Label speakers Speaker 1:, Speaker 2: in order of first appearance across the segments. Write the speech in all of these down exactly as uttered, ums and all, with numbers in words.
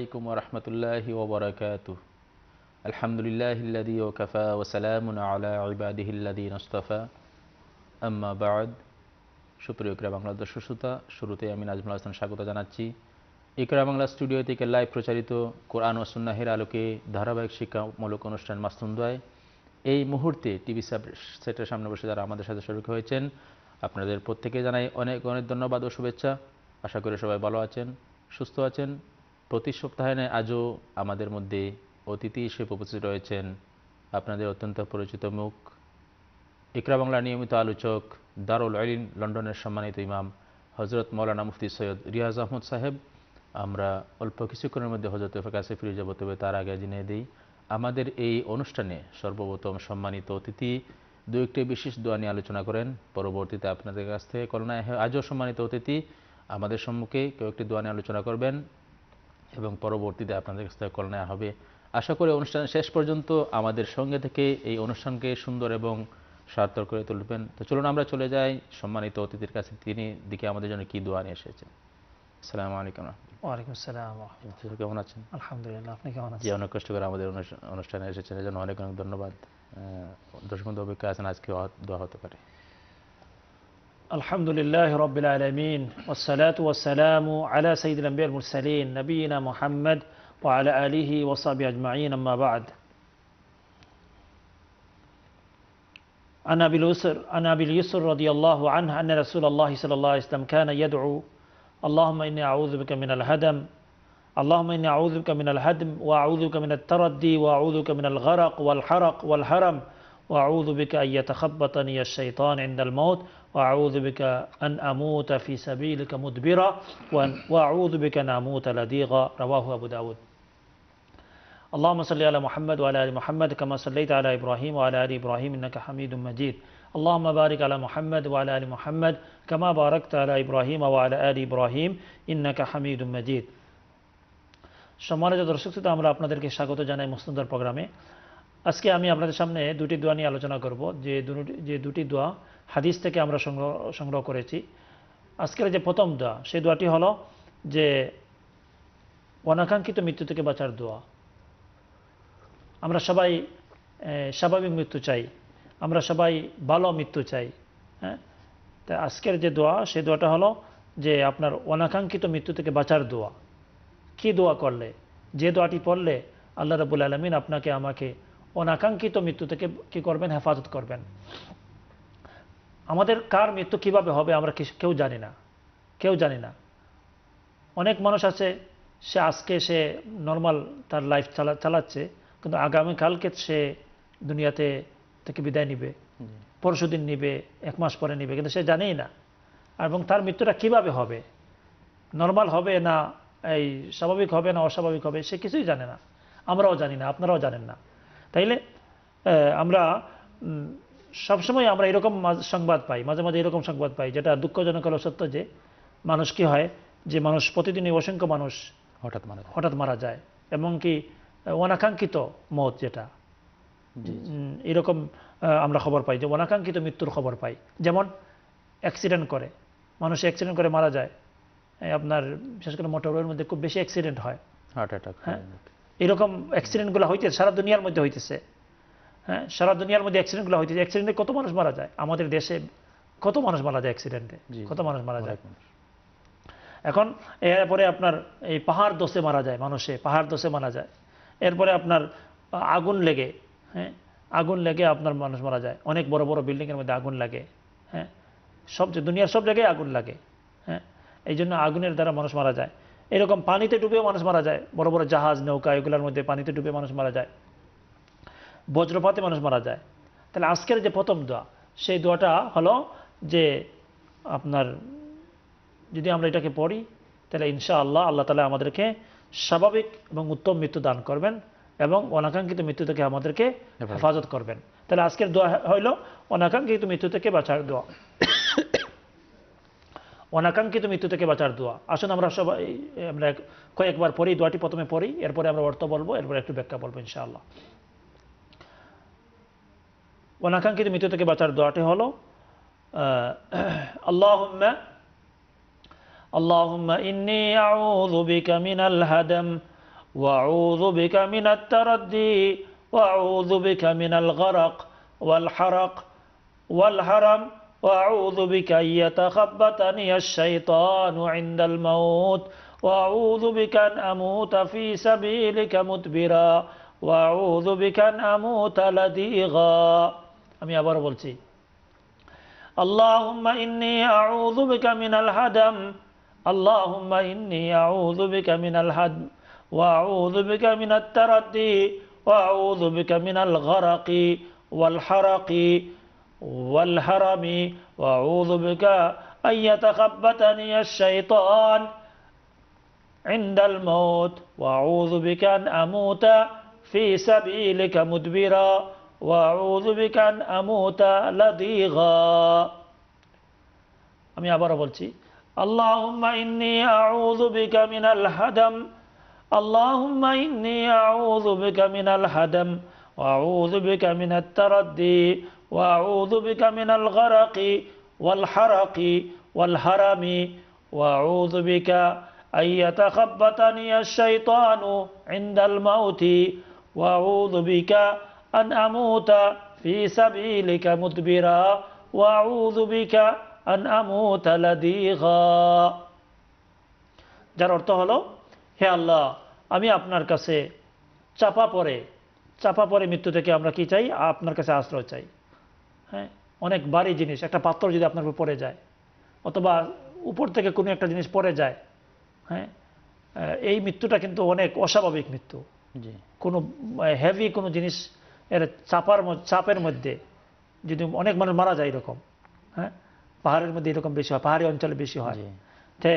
Speaker 1: আলাইকুম ওয়া রাহমাতুল্লাহি ওয়া বারাকাতুহু। আলহামদুলিল্লাহিল্লাযী ওয়াকাফা ওয়া সালামুন আলা ইবাদিহিল্লাযীনা ইসতাফা, আম্মা বা'দ। সুপ্রিয় ইকরা বাংলা দর্শক শ্রোতা, শুরুতে আমি নাজমুল হাসান স্বাগত জানাচ্ছি ইকরা বাংলা স্টুডিও থেকে লাইভ প্রচারিত কোরআন ও সুন্নাহের আলোকে ধারাবাহিক শিক্ষামূলক অনুষ্ঠান মাসনুন। এই মুহূর্তে টিভি সেটের সামনে বসে যারা আমাদের সাথে শরীক হয়েছেন, আপনাদের প্রত্যেকে জানাই অনেক অনেক ধন্যবাদ ও শুভেচ্ছা। আশা করি সবাই ভালো আছেন, সুস্থ আছেন। প্রতি সপ্তাহে আজও আমাদের মধ্যে অতিথি হিসেবে উপস্থিত রয়েছেন আপনাদের অত্যন্ত পরিচিত মুখ, ইকরা বাংলার নিয়মিত আলোচক, দারুল ইলম লন্ডনের সম্মানিত ইমাম হজরত মৌলানা মুফতি সৈয়দ রিয়াজ আহমদ সাহেব। আমরা অল্প কিছুক্ষণের মধ্যে হজরতের কাছে ফিরে যাব, তবে তার আগে জেনে দিই আমাদের এই অনুষ্ঠানে সর্বপ্রথম সম্মানিত অতিথি দু একটি বিশেষ দোয়া নিয়ে আলোচনা করেন। পরবর্তীতে আপনাদের কাছ থেকে কলনায় আজও সম্মানিত অতিথি আমাদের সম্মুখে কেউ একটি দোয়া নিয়ে আলোচনা করবেন এবং পরবর্তীতে আপনাদের কাছ থেকে কলনায় হবে। আশা করি অনুষ্ঠানের শেষ পর্যন্ত আমাদের সঙ্গে থেকে এই অনুষ্ঠানকে সুন্দর এবং সার্থক করে তুলবেন। তো চলুন আমরা চলে যাই সম্মানিত অতিথির কাছে, তিনি দিকে আমাদের জন্য কি দোয়া নিয়ে এসেছেন। আসসালামু আলাইকুম।
Speaker 2: ওয়ালাইকুম আসসালাম।
Speaker 1: কেমন আছেন?
Speaker 2: আলহামদুলিল্লাহ, আপনি কেমন আছেন?
Speaker 1: জি, অনেক কষ্ট করে আমাদের অনুষ্ঠানে এসেছেন, এর জন্য অনেক অনেক ধন্যবাদ। দর্শক বন্ধু অপেক্ষা আছেন আজকে দোয়া হতে পারে।
Speaker 2: আলহামদুলিল্লাহ রাব্বিল আলামিন ওয়াসসালাতু ওয়াসসালামু আলা সাইয়্যিদিল আম্বিয়াল মুরসালিন নবিয়িনা মুহাম্মদ ওয়া আলা আলিহি ওয়া সাহবিহি আজমাইন, আম্মা বা'দ। عن أبي اليسر عن أبي اليسر رضي الله عنه أن رسول الله صلى الله عليه وسلم كان يدعو اللهم إني أعوذ بك من الهدم اللهم إني أعوذ بك من الهدم وأعوذ بك من التردي وأعوذ بك من الغرق والحرق والهرم وأعوذ بك أن يتخبطني الشيطان عند الموت وأعوذ بك أن أموت في سبيلك مدبرا وأعوذ بك أن أموت لديغا. رواه أبو داود. اللهم صل على محمد وعلى آل محمد كما صليت على إبراهيم وعلى آل إبراهيم إنك حميد مجيد. اللهم بارك على محمد وعلى آل محمد كما باركت على إبراهيم وعلى آل إبراهيم إنك حميد مجيد. সম্মানিত দর্শক শ্রোতা, আমরা আপনাদেরকে স্বাগত জানাই মুসনাদের প্রোগ্রামে। আজকে আমি আপনাদের সামনে দুটি দোয়া নিয়ে আলোচনা করব, যে দুটি যে দুটি দোয়া হাদিস থেকে আমরা সংগ্রহ সংগ্রহ করেছি। আজকের যে প্রথম দোয়া, সেই দোয়াটি হলো যে অনাকাঙ্ক্ষিত মৃত্যু থেকে বাঁচার দোয়া। আমরা সবাই স্বাভাবিক মৃত্যু চাই, আমরা সবাই ভালো মৃত্যু চাই। হ্যাঁ, তা আজকের যে দোয়া, সেই দোয়াটা হলো যে আপনার অনাকাঙ্ক্ষিত মৃত্যু থেকে বাঁচার দোয়া। কি দোয়া করলে, যে দোয়াটি পড়লে আল্লাহ রাব্বুল আলামিন আপনাকে আমাকে অনাকাঙ্ক্ষিত মৃত্যু থেকে কি করবেন, হেফাজত করবেন। আমাদের কার মৃত্যু কিভাবে হবে আমরা কেউ জানি না, কেউ জানি না। অনেক মানুষ আছে, সে আজকে সে নর্মাল তার লাইফ চালা চালাচ্ছে কিন্তু আগামীকালকে সে দুনিয়াতে থেকে বিদায় নিবে, পরশু দিন নিবে, এক মাস পরে নিবে, কিন্তু সে জানেই না। এবং তার মৃত্যুটা কিভাবে হবে, নর্মাল হবে না এই স্বাভাবিক হবে না অস্বাভাবিক হবে, সে কিছুই জানে না। আমরাও জানি না, আপনারাও জানেন না। তাইলে আমরা সবসময় আমরা এরকম সংবাদ পাই, মাঝে মাঝে এরকম সংবাদ পাই, যেটা দুঃখজনক হলো সত্য, যে মানুষ কি হয়, যে মানুষ প্রতিদিনই অসংখ্য মানুষ
Speaker 1: হঠাৎ মারা
Speaker 2: হঠাৎ মারা যায়, এবং কি অনাকাঙ্ক্ষিত মত, যেটা এরকম আমরা খবর পাই, যে অনাকাঙ্ক্ষিত মৃত্যুর খবর পাই। যেমন অ্যাক্সিডেন্ট করে মানুষ, অ্যাক্সিডেন্ট করে মারা যায়। আপনার বিশেষ করে মোটরওয়ের মধ্যে খুব বেশি অ্যাক্সিডেন্ট হয়,
Speaker 1: হার্ট অ্যাটাক।
Speaker 2: হ্যাঁ, এরকম অ্যাক্সিডেন্টগুলো হইতেছে সারা দুনিয়ার মধ্যে হইতেছে। হ্যাঁ, সারা দুনিয়ার মধ্যে অ্যাক্সিডেন্টগুলো হইতেছে। অ্যাক্সিডেন্টে কত মানুষ মারা যায়, আমাদের দেশে কত মানুষ মারা যায় অ্যাক্সিডেন্টে, কত মানুষ মারা যায়। এখন এরপরে আপনার এই পাহাড় দোষে মারা যায় মানুষে, পাহাড় দোষে মারা যায়। এরপরে আপনার আগুন লেগে, হ্যাঁ, আগুন লেগে আপনার মানুষ মারা যায়। অনেক বড় বড় বিল্ডিংয়ের মধ্যে আগুন লাগে, হ্যাঁ, সব দুনিয়ার সব জায়গায় আগুন লাগে। হ্যাঁ, এই জন্য আগুনের দ্বারা মানুষ মারা যায়। এরকম পানিতে ডুবেও মানুষ মারা যায়, বড় বড় জাহাজ নৌকা এগুলোর মধ্যে পানিতে ডুবে মানুষ মারা যায়, বজ্রপাতে মানুষ মারা যায়। তাহলে আজকের যে প্রথম দোয়া, সেই দোয়াটা হলো যে আপনার যদি আমরা এটাকে পড়ি, তাহলে ইনশাআল্লাহ আল্লাহ তাআলা আমাদেরকে স্বাভাবিক এবং উত্তম মৃত্যু দান করবেন এবং অনাকাঙ্ক্ষিত মৃত্যু থেকে আমাদেরকে হেফাজত করবেন। তাহলে আজকের দোয়া হইল অনাকাঙ্ক্ষিত মৃত্যু থেকে বাঁচার দোয়া। অনাকাঙ্ক্ষিত মৃত্যু থেকে বাঁচার দোয়া। আসুন আমরা সবাই আমরা কয়েকবার পড়ি, দোয়াটি প্রথমে পড়ি, এরপরে আমরা অর্থ বলবো, এরপরে একটু ব্যাখ্যা বলবো ইনশাআল্লাহ। অনাকাঙ্ক্ষিত মৃত্যু থেকে বাঁচার দোয়াটি হলো আল্লাহুম্মা আল্লাহুম্মা ইন্নী আউযু বিকা মিনাল হাদাম وأعوذ بك من التردي وأعوذ بك من الغرق والحرق والهرم وأعوذ بك أن يتخبطني الشيطان عند الموت وأعوذ بك أن أموت في سبيلك مدبرا وأعوذ بك أن أموت لديغا আমি আবার বলছি اللهم إني أعوذ بك من الهدم اللهم إني أعوذ بك من الهدم وأعوذ بك من التردي وأعوذ بك من الغرق والحرق والهرم وأعوذ بك أن يتخبطني الشيطان عند الموت وأعوذ بك أن أموت في سبيلك مدبرا وأعوذ بك أن أموت لديغا আমি আবার বলছি اللهم إني أعوذ بك من الهدم اللهم إني أعوذ بك من الهدم وأعوذ بك من التردي وأعوذ بك من الغرق والحرق والهرم وأعوذ بك أن يتخبطني الشيطان عند الموت وأعوذ بك أن أموت في سبيلك مدبرا وأعوذ بك أن أموت لديغا যার অর্থ হলো হে আল্লাহ আমি আপনার কাছে চাপা পড়ে চাপা পড়ে মৃত্যু থেকে আমরা কি চাই আপনার কাছে আশ্রয় চাই হ্যাঁ অনেক ভারী জিনিস একটা পাত্র যদি আপনার উপর পড়ে যায় অথবা উপর থেকে কোনো একটা জিনিস পড়ে যায় হ্যাঁ এই মৃত্যুটা কিন্তু অনেক অস্বাভাবিক মৃত্যু কোনো হেভি কোনো জিনিস এর চাপার চাপের মধ্যে যদি অনেক মানুষ মারা যায় এরকম হ্যাঁ পাহাড়ের মধ্যে এরকম বেশি হয় পাহাড়ি অঞ্চলে বেশি হয় তে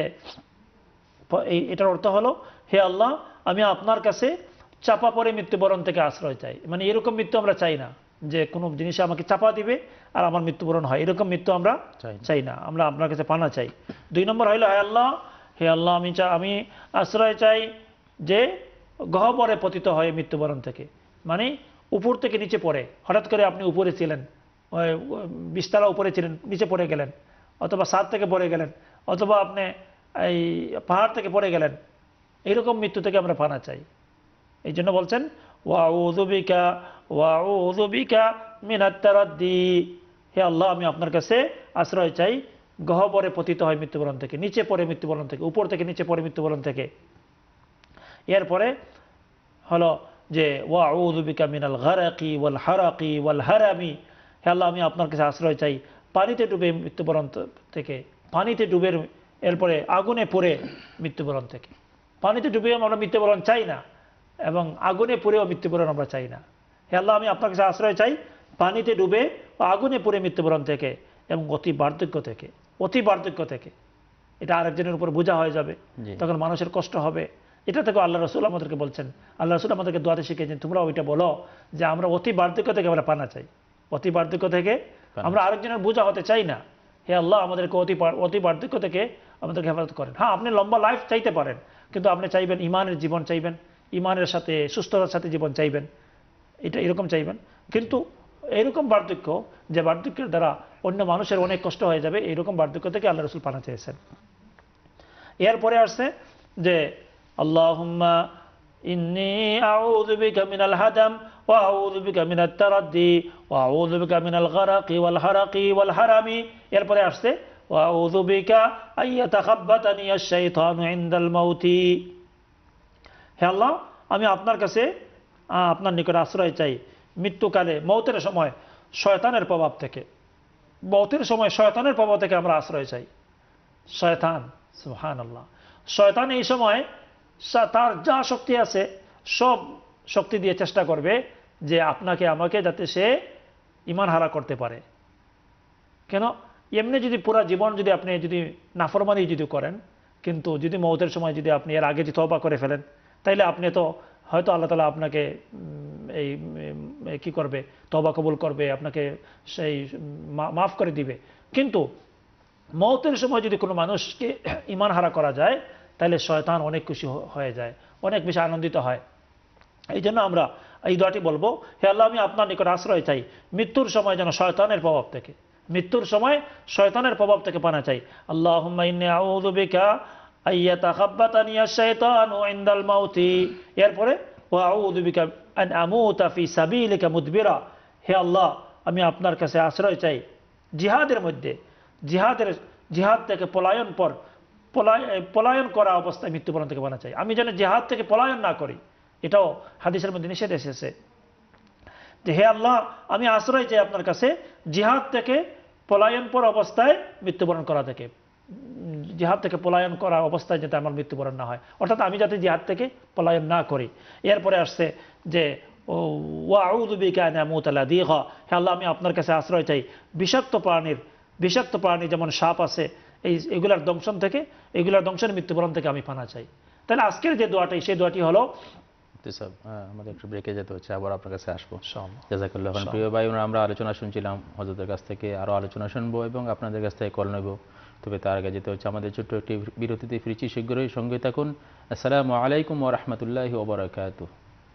Speaker 2: এই এটার অর্থ হলো হে আল্লাহ আমি আপনার কাছে চাপা পড়ে মৃত্যুবরণ থেকে আশ্রয় চাই মানে এরকম মৃত্যু আমরা চাই না যে কোনো জিনিস আমাকে চাপা দিবে আর আমার মৃত্যুবরণ হয় এরকম মৃত্যু আমরা চাই না আমরা আপনার কাছে পানা চাই দুই নম্বর হইল হে আল্লাহ হে আল্লাহ আমি আমি আশ্রয় চাই যে গহ্বরে পতিত হয়ে মৃত্যুবরণ থেকে মানে উপর থেকে নিচে পড়ে হঠাৎ করে আপনি উপরে ছিলেন বিশতলা উপরে ছিলেন নিচে পড়ে গেলেন অথবা ছাদ থেকে পড়ে গেলেন অথবা আপনি এই পাহাড় থেকে পড়ে গেলেন এইরকম মৃত্যু থেকে আমরা পানা চাই এই জন্য বলছেন ওয়াউযু বিকা ওয়াউযু বিকা মিনাত তারাদ্দি হে আল্লাহ আমি আপনার কাছে আশ্রয় চাই গহ্বরে পতিত হয় মৃত্যুবরণ থেকে নিচে পড়ে মৃত্যুবরণ থেকে উপর থেকে নিচে পড়ে মৃত্যুবরণ থেকে এরপরে হলো যে ওয়াউযু বিকা মিনাল গারাকি ওয়াল হারাকি ওয়াল হারামি হে আল্লাহ আমি আপনার কাছে আশ্রয় চাই পানিতে ডুবে মৃত্যুবরণ থেকে পানিতে ডুবে এরপরে আগুনে পড়ে মৃত্যুবরণ থেকে পানিতে ডুবে আমরা মৃত্যুবরণ চাই না এবং আগুনে পড়েও মৃত্যুবরণ আমরা চাই না হে আল্লাহ আমি আপনার কাছে আশ্রয় চাই পানিতে ডুবে ও আগুনে পড়ে মৃত্যুবরণ থেকে এবং অতি বার্ধক্য থেকে অতি বার্ধক্য থেকে এটা আরেকজনের উপর বোঝা হয়ে যাবে তখন মানুষের কষ্ট হবে এটা থেকে আল্লাহ রসুল আমাদেরকে বলছেন আল্লাহ রসুল আমাদেরকে দোয়াতে শিখিয়েছেন তোমরা ওইটা বলো যে আমরা অতি বার্ধক্য থেকে আমরা পানা চাই অতি বার্ধক্য থেকে আমরা আরেকজনের বোঝা হতে চাই না হে আল্লাহ আমাদেরকে অতি অতি বার্ধক্য থেকে আমাদেরকে হেফাজত করেন হ্যাঁ আপনি লম্বা লাইফ চাইতে পারেন কিন্তু আপনি চাইবেন ইমানের জীবন চাইবেন ইমানের সাথে সুস্থতার সাথে জীবন চাইবেন এটা এরকম চাইবেন কিন্তু এরকম বার্ধক্য যে বার্ধক্যের দ্বারা অন্য মানুষের অনেক কষ্ট হয়ে যাবে এইরকম বার্ধক্য থেকে আল্লাহ রসুল পানা চেয়েছেন এরপরে আসছে যে আল্লাহুম্মা ইন্নী আউযু বিকা মিনাল হাদাম ওয়া আউযু বিকা মিনাত তারাদ্দি ওয়া আউযু বিকা মিনাল গারাকি ওয়াল হারাকি ওয়াল হারামি এরপরে আসছে ওয়া আউযু বিকা আন ইয়াতাখাব্বাতানি আশ-শাইতানু ইনদাল মাউতি হে আল্লাহ আমি আপনার কাছে আপনার নিকট আশ্রয় চাই মৃত্যুকালে মৌতের সময় শয়তানের প্রভাব থেকে মৌতের সময় শয়তানের প্রভাব থেকে আমরা আশ্রয় চাই শয়তান সুবহানাল্লাহ শয়তান এই সময় তার যা শক্তি আছে সব শক্তি দিয়ে চেষ্টা করবে যে আপনাকে আমাকে যাতে সে ঈমান হারা করতে পারে কেন এমনি যদি পুরা জীবন যদি আপনি যদি নাফরমানি যদি করেন কিন্তু যদি মৌতের সময় যদি আপনি এর আগে যদি তওবা করে ফেলেন তাইলে আপনি তো হয়তো আল্লাহ তাআলা আপনাকে এই কি করবে তওবা কবুল করবে আপনাকে সেই মাফ করে দিবে কিন্তু মৌতের সময় যদি কোনো মানুষকে ঈমান হারা করা যায় তাহলে শয়তান অনেক খুশি হয়ে যায় অনেক বেশি আনন্দিত হয় এই জন্য আমরা এই দোয়াটি বলবো হে আল্লাহ আমি আপনার নিকট আশ্রয় চাই মৃত্যুর সময় যেন শয়তানের প্রভাব থেকে মৃত্যুর সময় শয়তানের প্রভাব থেকে পানা চাই আল্লাহুম্মা ইন্নী আউযু বিকা আইয়াতাখাব্বাতানি আশ-শাইতানু ইনদাল মাউতি, এরপরে ওয়া আউযু বিকা আন আমুতা ফি সাবিলিকা মুদবিরা, হে আল্লাহ আমি আপনার কাছে আশ্রয় চাই জিহাদের মধ্যে, জিহাদের জিহাদ থেকে পলায়ন পর পলায়ন করা অবস্থায় মৃত্যুবরণ থেকে বাঁচা চাই, আমি যেন জিহাদ থেকে পলায়ন না করি। এটাও হাদিসের মধ্যে নিষেধ এসেছে যে হে আল্লাহ আমি আশ্রয় চাই আপনার কাছে জিহাদ থেকে পলায়ন পর অবস্থায় মৃত্যুবরণ করা থেকে, জিহাদ থেকে পলায়ন করা অবস্থায় যাতে আমার মৃত্যুবরণ না হয়, অর্থাৎ আমি যাতে জিহাদ থেকে পলায়ন না করি। এরপরে আসছে যে ওয়া আউযু বিকা আন আমুতা লাযীগা, হে আল্লাহ আমি আপনার কাছে আশ্রয় চাই বিষাক্ত প্রাণীর, বিষাক্ত প্রাণী যেমন সাপ আছে এই এগুলার দংশন থেকে, এগুলার দংশনের মৃত্যুবরণ থেকে আমি পানা চাই। তাহলে আজকের যে দোয়াটি সেই দোয়াটি হলো,
Speaker 1: আমাদের একটু ব্রেকে যেতে হচ্ছে, আবার আপনার কাছে আসবো। জাযাকাল্লাহ। প্রিয় ভাই বোনেরা, আমরা আলোচনা শুনছিলাম, হযরতের কাছ থেকে আরো আলোচনা শুনবো এবং আপনাদের কাছ থেকে কল নেব। তবে তার আগে যেতে হচ্ছে আমাদের ছোট্ট একটি বিরতিতে ফিরছি, শীঘ্রই সঙ্গে থাকুন। আসসালামু আলাইকুম ওয়া রাহমাতুল্লাহি ওয়া বারাকাতুহু।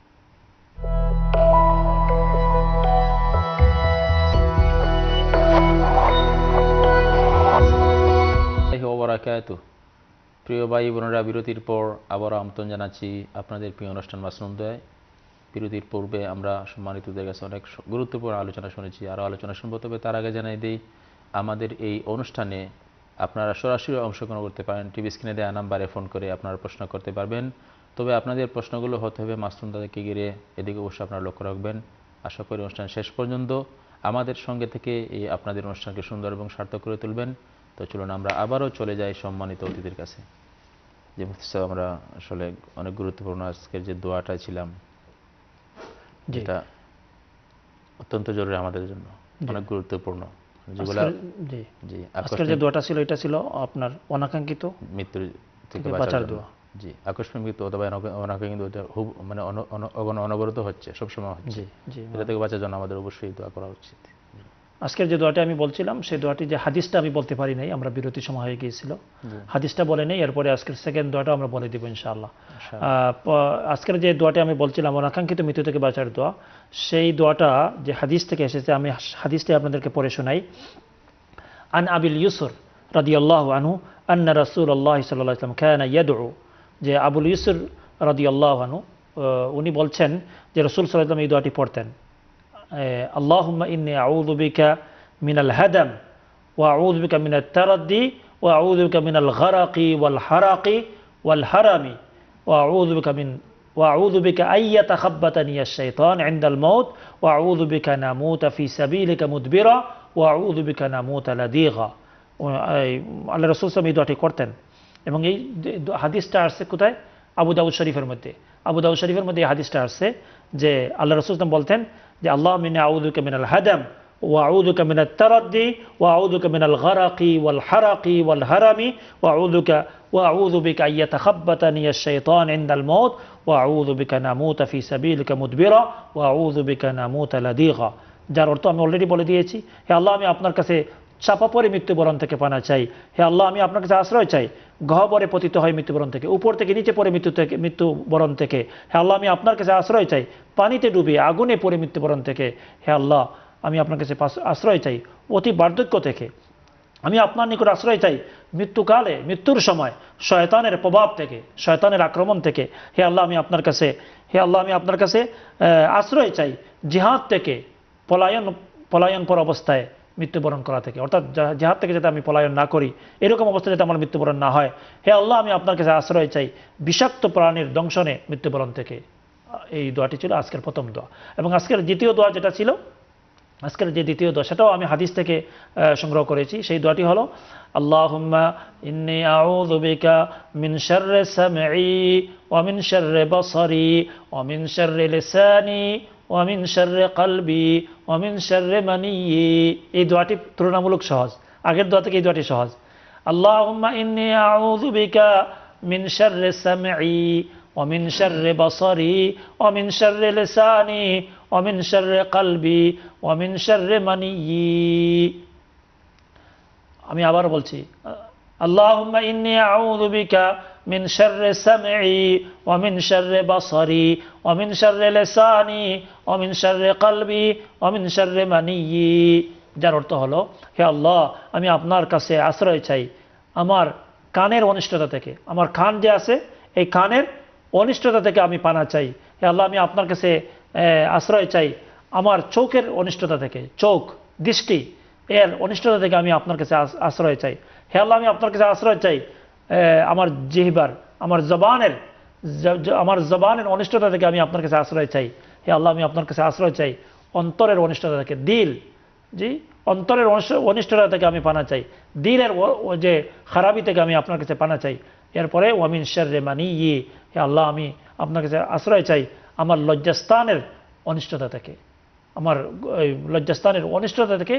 Speaker 1: প্রিয় ভাই বোনেরা, বিরতির পর আবারও আমন্ত্রণ জানাচ্ছি আপনাদের প্রিয় অনুষ্ঠান মাসনুন দোয়ায়। বিরতির পূর্বে আমরা সম্মানিতদের কাছে অনেক গুরুত্বপূর্ণ আলোচনা শুনেছি, আরও আলোচনা শুনবো। তবে তার আগে জানাই দিই আমাদের এই অনুষ্ঠানে আপনারা সরাসরি অংশগ্রহণ করতে পারেন। টিভি স্ক্রিনে দেওয়া নাম্বারে ফোন করে আপনারা প্রশ্ন করতে পারবেন। তবে আপনাদের প্রশ্নগুলো হতে হবে মাসনুন দাদাকে ঘিরে, এদিকে অবশ্যই আপনারা লক্ষ্য রাখবেন। আশা করি অনুষ্ঠান শেষ পর্যন্ত আমাদের সঙ্গে থেকে এই আপনাদের অনুষ্ঠানকে সুন্দর এবং সার্থক করে তুলবেন। তো চলুন আমরা আবারও চলে যাই সম্মানিত অতিথির কাছে। যে মুফতি সাহেব, আমরা আসলে অনেক গুরুত্বপূর্ণ আজকের যে দোয়াটা ছিলাম, যেটা অত্যন্ত জরুরি আমাদের জন্য, অনেক গুরুত্বপূর্ণ, যেগুলো
Speaker 2: জি জি আজকের যে দোয়াটা ছিল এটা ছিল আপনার অনাকাঙ্ক্ষিত
Speaker 1: মৃত্যু থেকে
Speaker 2: বাঁচার দোয়া।
Speaker 1: জি, আকস্মিক মৃত্যু অথবা অনাকাঙ্ক্ষিত মানে অনবরত হচ্ছে, সবসময় হচ্ছে, এটা থেকে বাঁচার জন্য আমাদের অবশ্যই দোয়া করা উচিত।
Speaker 2: আজকের যে দোয়াটি আমি বলছিলাম সেই দোয়াটি যে হাদিসটা আমি বলতে পারি নাই, আমরা বিরতি সময় হয়ে গিয়েছিল, হাদিসটা বলে নেই, এরপরে আজকের সেকেন্ড দোয়াটা আমরা বলে দিব ইনশাআল্লাহ। আজকের যে দোয়াটি আমি বলছিলাম অনাকাঙ্ক্ষিত মৃত্যু থেকে বাঁচার দোয়া, সেই দোয়াটা যে হাদিস থেকে এসেছে, আমি হাদিসটি আপনাদেরকে পড়ে শোনাই। আন আবিল ইউসুর রাদিয়াল্লাহু আনহু আন্না রাসূলুল্লাহ সাল্লাল্লাহু আলাইহি ওয়াসাল্লাম কানা ইয়াদউ, যে আবুল ইউসুর রাদিয়াল্লাহু আনহু উনি বলছেন যে রাসূল সাল্লাল্লাহু আলাইহি ওয়াসাল্লাম এই দোয়াটি পড়তেন, আল্লাহুম্মা ইন্নী আউযু বিকা মিনাল হাদাম ওয়া আউযু বিকা মিনাত তারাদ্দি ওয়া আউযু বিকা মিনাল গারাকি ওয়াল হারাকি ওয়াল হারামি ওয়া আউযু বিকা মিন ওয়া আউযু বিকা আইয়াতাখাব্বাতানি আশ-শাইতান ইনদাল মাউত ওয়া আউযু বিকা নামুতা ফি সাবিলিকা মুদবিরা ওয়া আউযু বিকা নামুতা লাযীগা। আল্লাহ রাসূল সাল্লাল্লাহু আলাইহি ওয়াসাল্লাম এই দোয়াটি করতেন এবং এই হাদিসটা আসছে কোথায়? আবু দাউদ শরীফের মধ্যে। আবু দাউদ শরীফের মধ্যে এই হাদিসটা আসছে যে আল্লাহ রাসূল সাল্লাল্লাহু আলাইহি ওয়াসাল্লাম বলতেন যে আল্লাহুম্মা ইন্নী আউযু বিকা মিনাল হাদাম ওয়া আউযু বিকা মিনাত তারাদ্দি ওয়া আউযু বিকা মিনাল গারাকি ওয়াল হারাকি ওয়াল হারামি ওয়া আউযু বিকা ওয়া আউযু বিকা আইয়াতাখাব্বাতানি আশ-শাইতান ইনদাল মাউত ওয়া আউযু বিকা নামুতা ফি সাবিলিকা মুদবিরা ওয়া আউযু বিকা নামুতা লাযীগা। যার অর্থ আমি অলরেডি বলে দিয়েছি, হে আল্লাহ আমি আপনার কাছে চাপা পড়ে মৃত্যুবরণ থেকে পানা চাই, হে আল্লাহ আমি আপনার কাছে আশ্রয় চাই গহ্বরে পতিত হয় মৃত্যুবরণ থেকে, উপর থেকে নিচে পড়ে মৃত্যু থেকে মৃত্যুবরণ থেকে, হে আল্লাহ আমি আপনার কাছে আশ্রয় চাই পানিতে ডুবে আগুনে পড়ে মৃত্যুবরণ থেকে, হে আল্লাহ আমি আপনার কাছে আশ্রয় চাই অতি বার্ধক্য থেকে, আমি আপনার নিকট আশ্রয় চাই মৃত্যুকালে মৃত্যুর সময় শয়তানের প্রভাব থেকে, শয়তানের আক্রমণ থেকে, হে আল্লাহ আমি আপনার কাছে হে আল্লাহ আমি আপনার কাছে আশ্রয় চাই জিহাদ থেকে পলায়ন পলায়ন পর অবস্থায় মৃত্যুবরণ করা থেকে, অর্থাৎ জিহাদ থেকে যাতে আমি পলায়ন না করি, এরকম অবস্থায় যাতে আমার মৃত্যুবরণ না হয়, হে আল্লাহ আমি আপনার কাছে আশ্রয় চাই বিষাক্ত প্রাণীর দংশনে মৃত্যুবরণ থেকে। এই দোয়াটি ছিল আজকের প্রথম দোয়া। এবং আজকের দ্বিতীয় দোয়া যেটা ছিল, আজকের যে দ্বিতীয় দোয়া সেটাও আমি হাদিস থেকে সংগ্রহ করেছি। সেই দোয়াটি হলো আল্লাহুম্মা ইন্নী আউযু বিকা মিন শাররি সামঈ ওয়া মিন শাররি বাসারি ওয়া মিন শাররি লিসানি ওয়া মিন শাররি কলবি ওয়া মিন শাররি মানিয়্যি। এই দোয়াটি তুলনামূলক সহজ, আগের দোয়া থেকে এই দোয়াটি সহজ। আল্লাহুম্মা ইন্নী আউযু বিকা মিন শাররি সামঈ ওয়া মিন শাররি বাসারি ওয়া মিন শাররি লিসানি ওয়া মিন শাররি কলবি ওয়া মিন শাররি মানিয়্যি। আমি আবার বলছি, আল্লাহুম্মা ইন্নী আউযু বিকা মিন শাররি সামঈ ওয়া মিন শাররি বাসারি ওয়া মিন শাররি লিসানি ওয়া মিন শাররি কলবি ওয়া মিন শাররি মানিয়্যি। যার অর্থ হলো, হে আল্লাহ আমি আপনার কাছে আশ্রয় চাই আমার কানের অনিষ্টতা থেকে, আমার কান যে আছে এই কানের অনিষ্টতা থেকে আমি পানা চাই। হে আল্লাহ, আমি আপনার কাছে আশ্রয় চাই আমার চোখের অনিষ্টতা থেকে, চোখ দৃষ্টি এর অনিষ্টতা থেকে আমি আপনার কাছে আশ্রয় চাই। হে আল্লাহ, আমি আপনার কাছে আশ্রয় চাই আমার জিহ্বার, আমার জবানের আমার জবানের অনিষ্টতা থেকে আমি আপনার কাছে আশ্রয় চাই। হে আল্লাহ, আমি আপনার কাছে আশ্রয় চাই অন্তরের অনিষ্টতা থেকে, দিল জি অন্তরের অনিষ্টতা থেকে আমি পানা চাই, দিলের যে খারাপি থেকে আমি আপনার কাছে পানা চাই। এরপরে ওয়ামিন শাররি মানিয়্যি, হে আল্লাহ, আমি আপনার কাছে আশ্রয় চাই আমার লজ্জাস্থানের অনিষ্টতা থেকে, আমার লজ্জাস্থানের অনিষ্টতা থেকে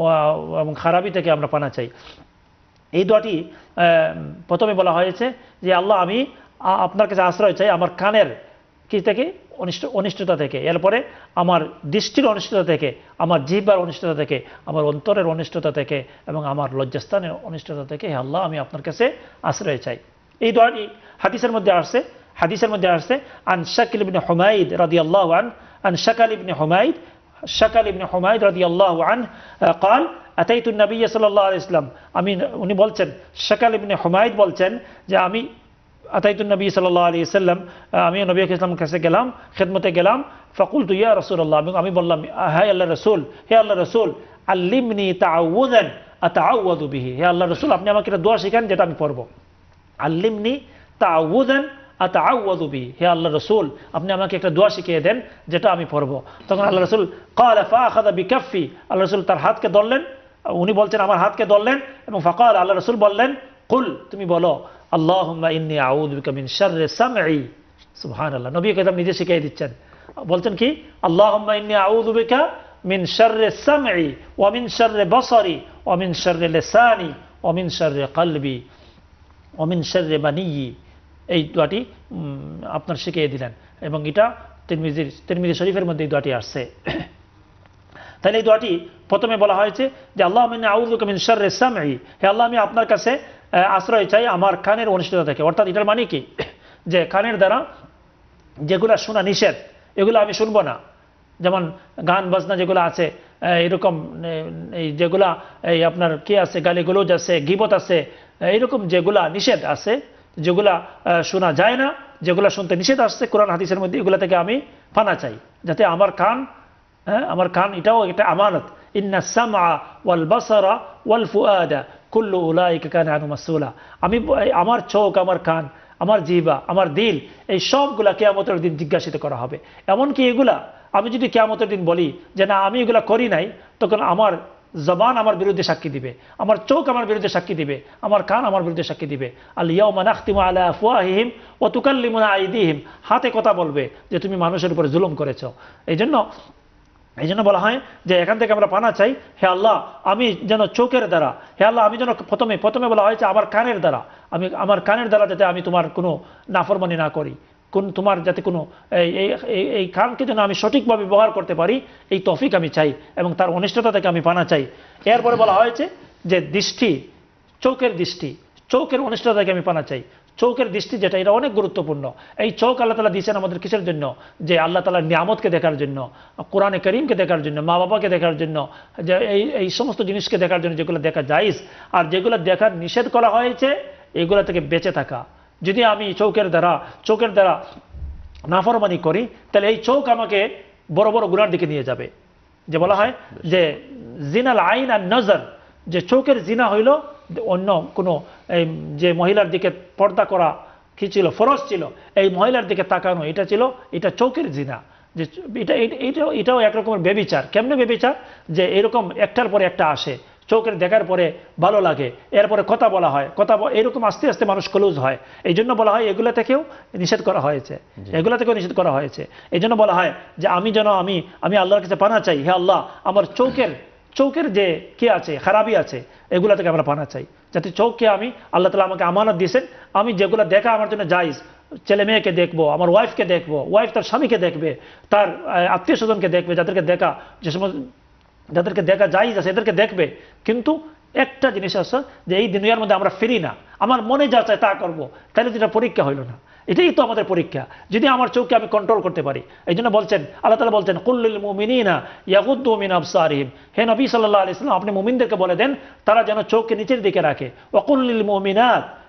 Speaker 2: এবং খারাপি থেকে আমরা পানা চাই। এই দোয়াটি প্রথমে বলা হয়েছে যে আল্লাহ, আমি আপনার কাছে আশ্রয় চাই আমার কানের কি থেকে অনিষ্ট অনিষ্টতা থেকে, এরপরে আমার দৃষ্টির অনিষ্টতা থেকে, আমার জিহ্বার অনিষ্টতা থেকে, আমার অন্তরের অনিষ্টতা থেকে এবং আমার লজ্জাস্থানের অনিষ্টতা থেকে। হে আল্লাহ, আমি আপনার কাছে আশ্রয় চাই। এই দোয়াটি হাদিসের মধ্যে আসছে হাদিসের মধ্যে আসছে আন শাকিল ইবনে হুমাইদ রাদিয়াল্লাহু আন আন শাকাল ইবনে হুমাইদ শাকাল ইবনে হুমাইদ রাদিয়াল্লাহু আন قال أتيت النبي صلى الله عليه وسلم, আমি উনি বলছেন, শাকাল ইবনে হুমাইদ বলছেন যে আমি আতাইতুন নবী সাল্লাল্লাহু আলাইহি ওয়াসাল্লাম, আমি নবী ইসলামের কাছে গেলাম, খেদমতে গেলাম। ফাকুলতু ইয়া রাসূলুল্লাহ, আমি বললাম হে আল্লাহর রাসূল, হে আল্লাহর রাসূল, আল্লিমনি তাআউযুন আতাআউযু বিহি, হে আল্লাহর রাসূল, আপনি আমাকে একটা দোয়া শিখান যেটা আমি পড়ব। আল্লিমনি তাআউযুন আতাআউযু বিহি, হে আল্লাহর রাসূল, আপনি আমাকে একটা দোয়া শিখিয়ে দেন যেটা আমি পড়ব। তখন আল্লাহর রাসূল ক্বালা ফাআখাযা বিকাফফি, আল্লাহর রাসূল তার হাতকে ধরলেন, উনি বলছেন আমার হাতকে ধরলেন এবং ফাকাল, আল্লাহর রাসূল বললেন কুল, তুমি বলো আল্লাহুম্মা ইন্নী আউযু বিকা মিন শাররি সামঈ। সুবহানাল্লাহ, নবী করিম নিজে শিখিয়ে দিচ্ছেন, বলছেন কি আল্লাহুম্মা ইন্নী আউযু বিকা মিন শাররি সামঈ ওয়া মিন শাররি বাসারি ওয়া মিন শাররি লিসানি ওয়া মিন শাররি কলবি ওয়া মিন শাররি মানিয়্যি। এই দোয়াটি আপনার শিখিয়ে দিলেন এবং এটা তিরমিজি তিরমিজি শরীফের মধ্যে এই দোয়াটি আসছে। তাহলে এই দোয়াটি প্রথমে বলা হয়েছে যে আল্লাহুম্মা ইন্নী আউযু বিকা মিন শাররি সামঈ, হে আল্লাহ, আমি আপনার কাছে আশ্রয় চাই আমার কানের অনিষ্টতা থেকে। অর্থাৎ এটার মানে কি যে কানের দ্বারা যেগুলো শোনা নিষেধ এগুলো আমি শুনবো না, যেমন গান বাজনা যেগুলো আছে এরকম, এই যেগুলা এই আপনার কি আছে, গালিগুলোজ আছে, গীবত আছে, এইরকম যেগুলা নিষেধ আছে, যেগুলা শোনা যায় না, যেগুলা শুনতে নিষেধ আসছে কোরআন হাদিসের মধ্যে, এগুলা থেকে আমি পানা চাই, যাতে আমার কান হ্যাঁ আমার কান এটাও একটা আমানত। ইন্না সামআ ওয়াল বাসারা ওয়াল ফুআদা কুল্লু উলাইকা কানা আনহু মাসউলা, আমি আমার চোখ, আমার কান, আমার জিহ্বা, আমার দিল, এই সবগুলা কিয়ামতের দিন জিজ্ঞাসিত করা হবে। এমনকি এগুলা আমি যদি কিয়ামতের দিন বলি যে না আমি এগুলা করি নাই, তখন আমার জবান আমার বিরুদ্ধে সাক্ষী দিবে, আমার চোখ আমার বিরুদ্ধে সাক্ষী দিবে, আমার কান আমার বিরুদ্ধে সাক্ষী দিবে। আল ইয়াউমা নাখতিমু আলা আফওয়াহিহিম ওয়া তুকাল্লিমুনা আইদিহিম, হাতে কথা বলবে যে তুমি মানুষের উপরে জুলুম করেছো। এই জন্য এই জন্য বলা হয় যে এখান থেকে আমরা পানা চাই, হে আল্লাহ, আমি যেন চোখের দ্বারা, হে আল্লাহ, আমি যেন প্রথমে প্রথমে বলা হয়েছে আমার কানের দ্বারা, আমি আমার কানের দ্বারা যাতে আমি তোমার কোনো নাফরমানি না করি, কোন তোমার যাতে কোনো এই এই কানকে যেন আমি সঠিকভাবে ব্যবহার করতে পারি, এই তৌফিক আমি চাই এবং তার অনিষ্টতা থেকে আমি পানা চাই। এরপরে বলা হয়েছে যে দৃষ্টি, চোখের দৃষ্টি, চোখের অনিষ্টতা থেকে আমি পানা চাই। চোখের দৃষ্টি যেটা, এটা অনেক গুরুত্বপূর্ণ। এই চোখ আল্লাহ তাআলা দিয়েছেন আমাদের কিসের জন্য? যে আল্লাহ তাআলার নিয়ামতকে দেখার জন্য, কোরআনে করিমকে দেখার জন্য, মা বাবাকে দেখার জন্য, যে এই এই সমস্ত জিনিসকে দেখার জন্য যেগুলো দেখা জায়েজ, আর যেগুলো দেখার নিষেধ করা হয়েছে এগুলো থেকে বেঁচে থাকা। যদি আমি চোখের দ্বারা চোখের দ্বারা নাফরমানি করি, তাহলে এই চোখ আমাকে বড় বড় গুনার দিকে নিয়ে যাবে। যে বলা হয় যে জিনাল আইন আর নজর, যে চোখের জিনা হইল অন্য কোনো যে মহিলার দিকে পর্দা করা কি ছিল, ফরজ ছিল, এই মহিলার দিকে তাকানো, এটা ছিল এটা চোখের জিনা। যে এটা এটাও এটাও একরকমের বেবিচার। কেমনে বেবিচার? যে এরকম একটার পরে একটা আসে, চোখের দেখার পরে ভালো লাগে, এরপরে কথা বলা হয়, কথা এরকম আস্তে আস্তে মানুষ ক্লোজ হয়। এই জন্য বলা হয় এগুলো থেকেও নিষেধ করা হয়েছে, এগুলো থেকেও নিষেধ করা হয়েছে। এই জন্য বলা হয় যে আমি যেন আমি আমি আল্লাহর কাছে পানা চাই, হে আল্লাহ, আমার চোখের চোখের যে কি আছে, খারাপি আছে, এগুলা থেকে আমরা পানা চাই, যাতে চোখকে আমি আল্লাহ তাআলা আমাকে আমানত দিয়েছেন, আমি যেগুলো দেখা আমার জন্য জায়েজ, ছেলে মেয়েকে দেখবো, আমার ওয়াইফকে দেখবো, ওয়াইফ তার স্বামীকে দেখবে, তার আত্মীয় স্বজনকে দেখবে, যাদেরকে দেখা যে সমস্ত যাদেরকে দেখা জায়েজ আছে এদেরকে দেখবে। কিন্তু একটা জিনিস আছে যে এই দুনিয়ার মধ্যে আমরা ফিরি না, আমার মনে যা চায় তা করবো, তাহলে যেটা পরীক্ষা হইল না। এটাই তো আমাদের পরীক্ষা, যদি আমার চোখকে আমি কন্ট্রোল করতে পারি। এই জন্য বলছেন আল্লাহ তাআলা বলছেন কুল্লিল মুমিনিনা ইয়াগুদ্দু মিন আবসারিহিম, হে নবী সাল্লাল্লাহু আলাইহি ওয়াসাল্লাম, আপনি মুমিনদেরকে বলে দেন তারা যেন চোখকে নিচের দিকে রাখে। ওয়া কুল্লিল মুমিনাত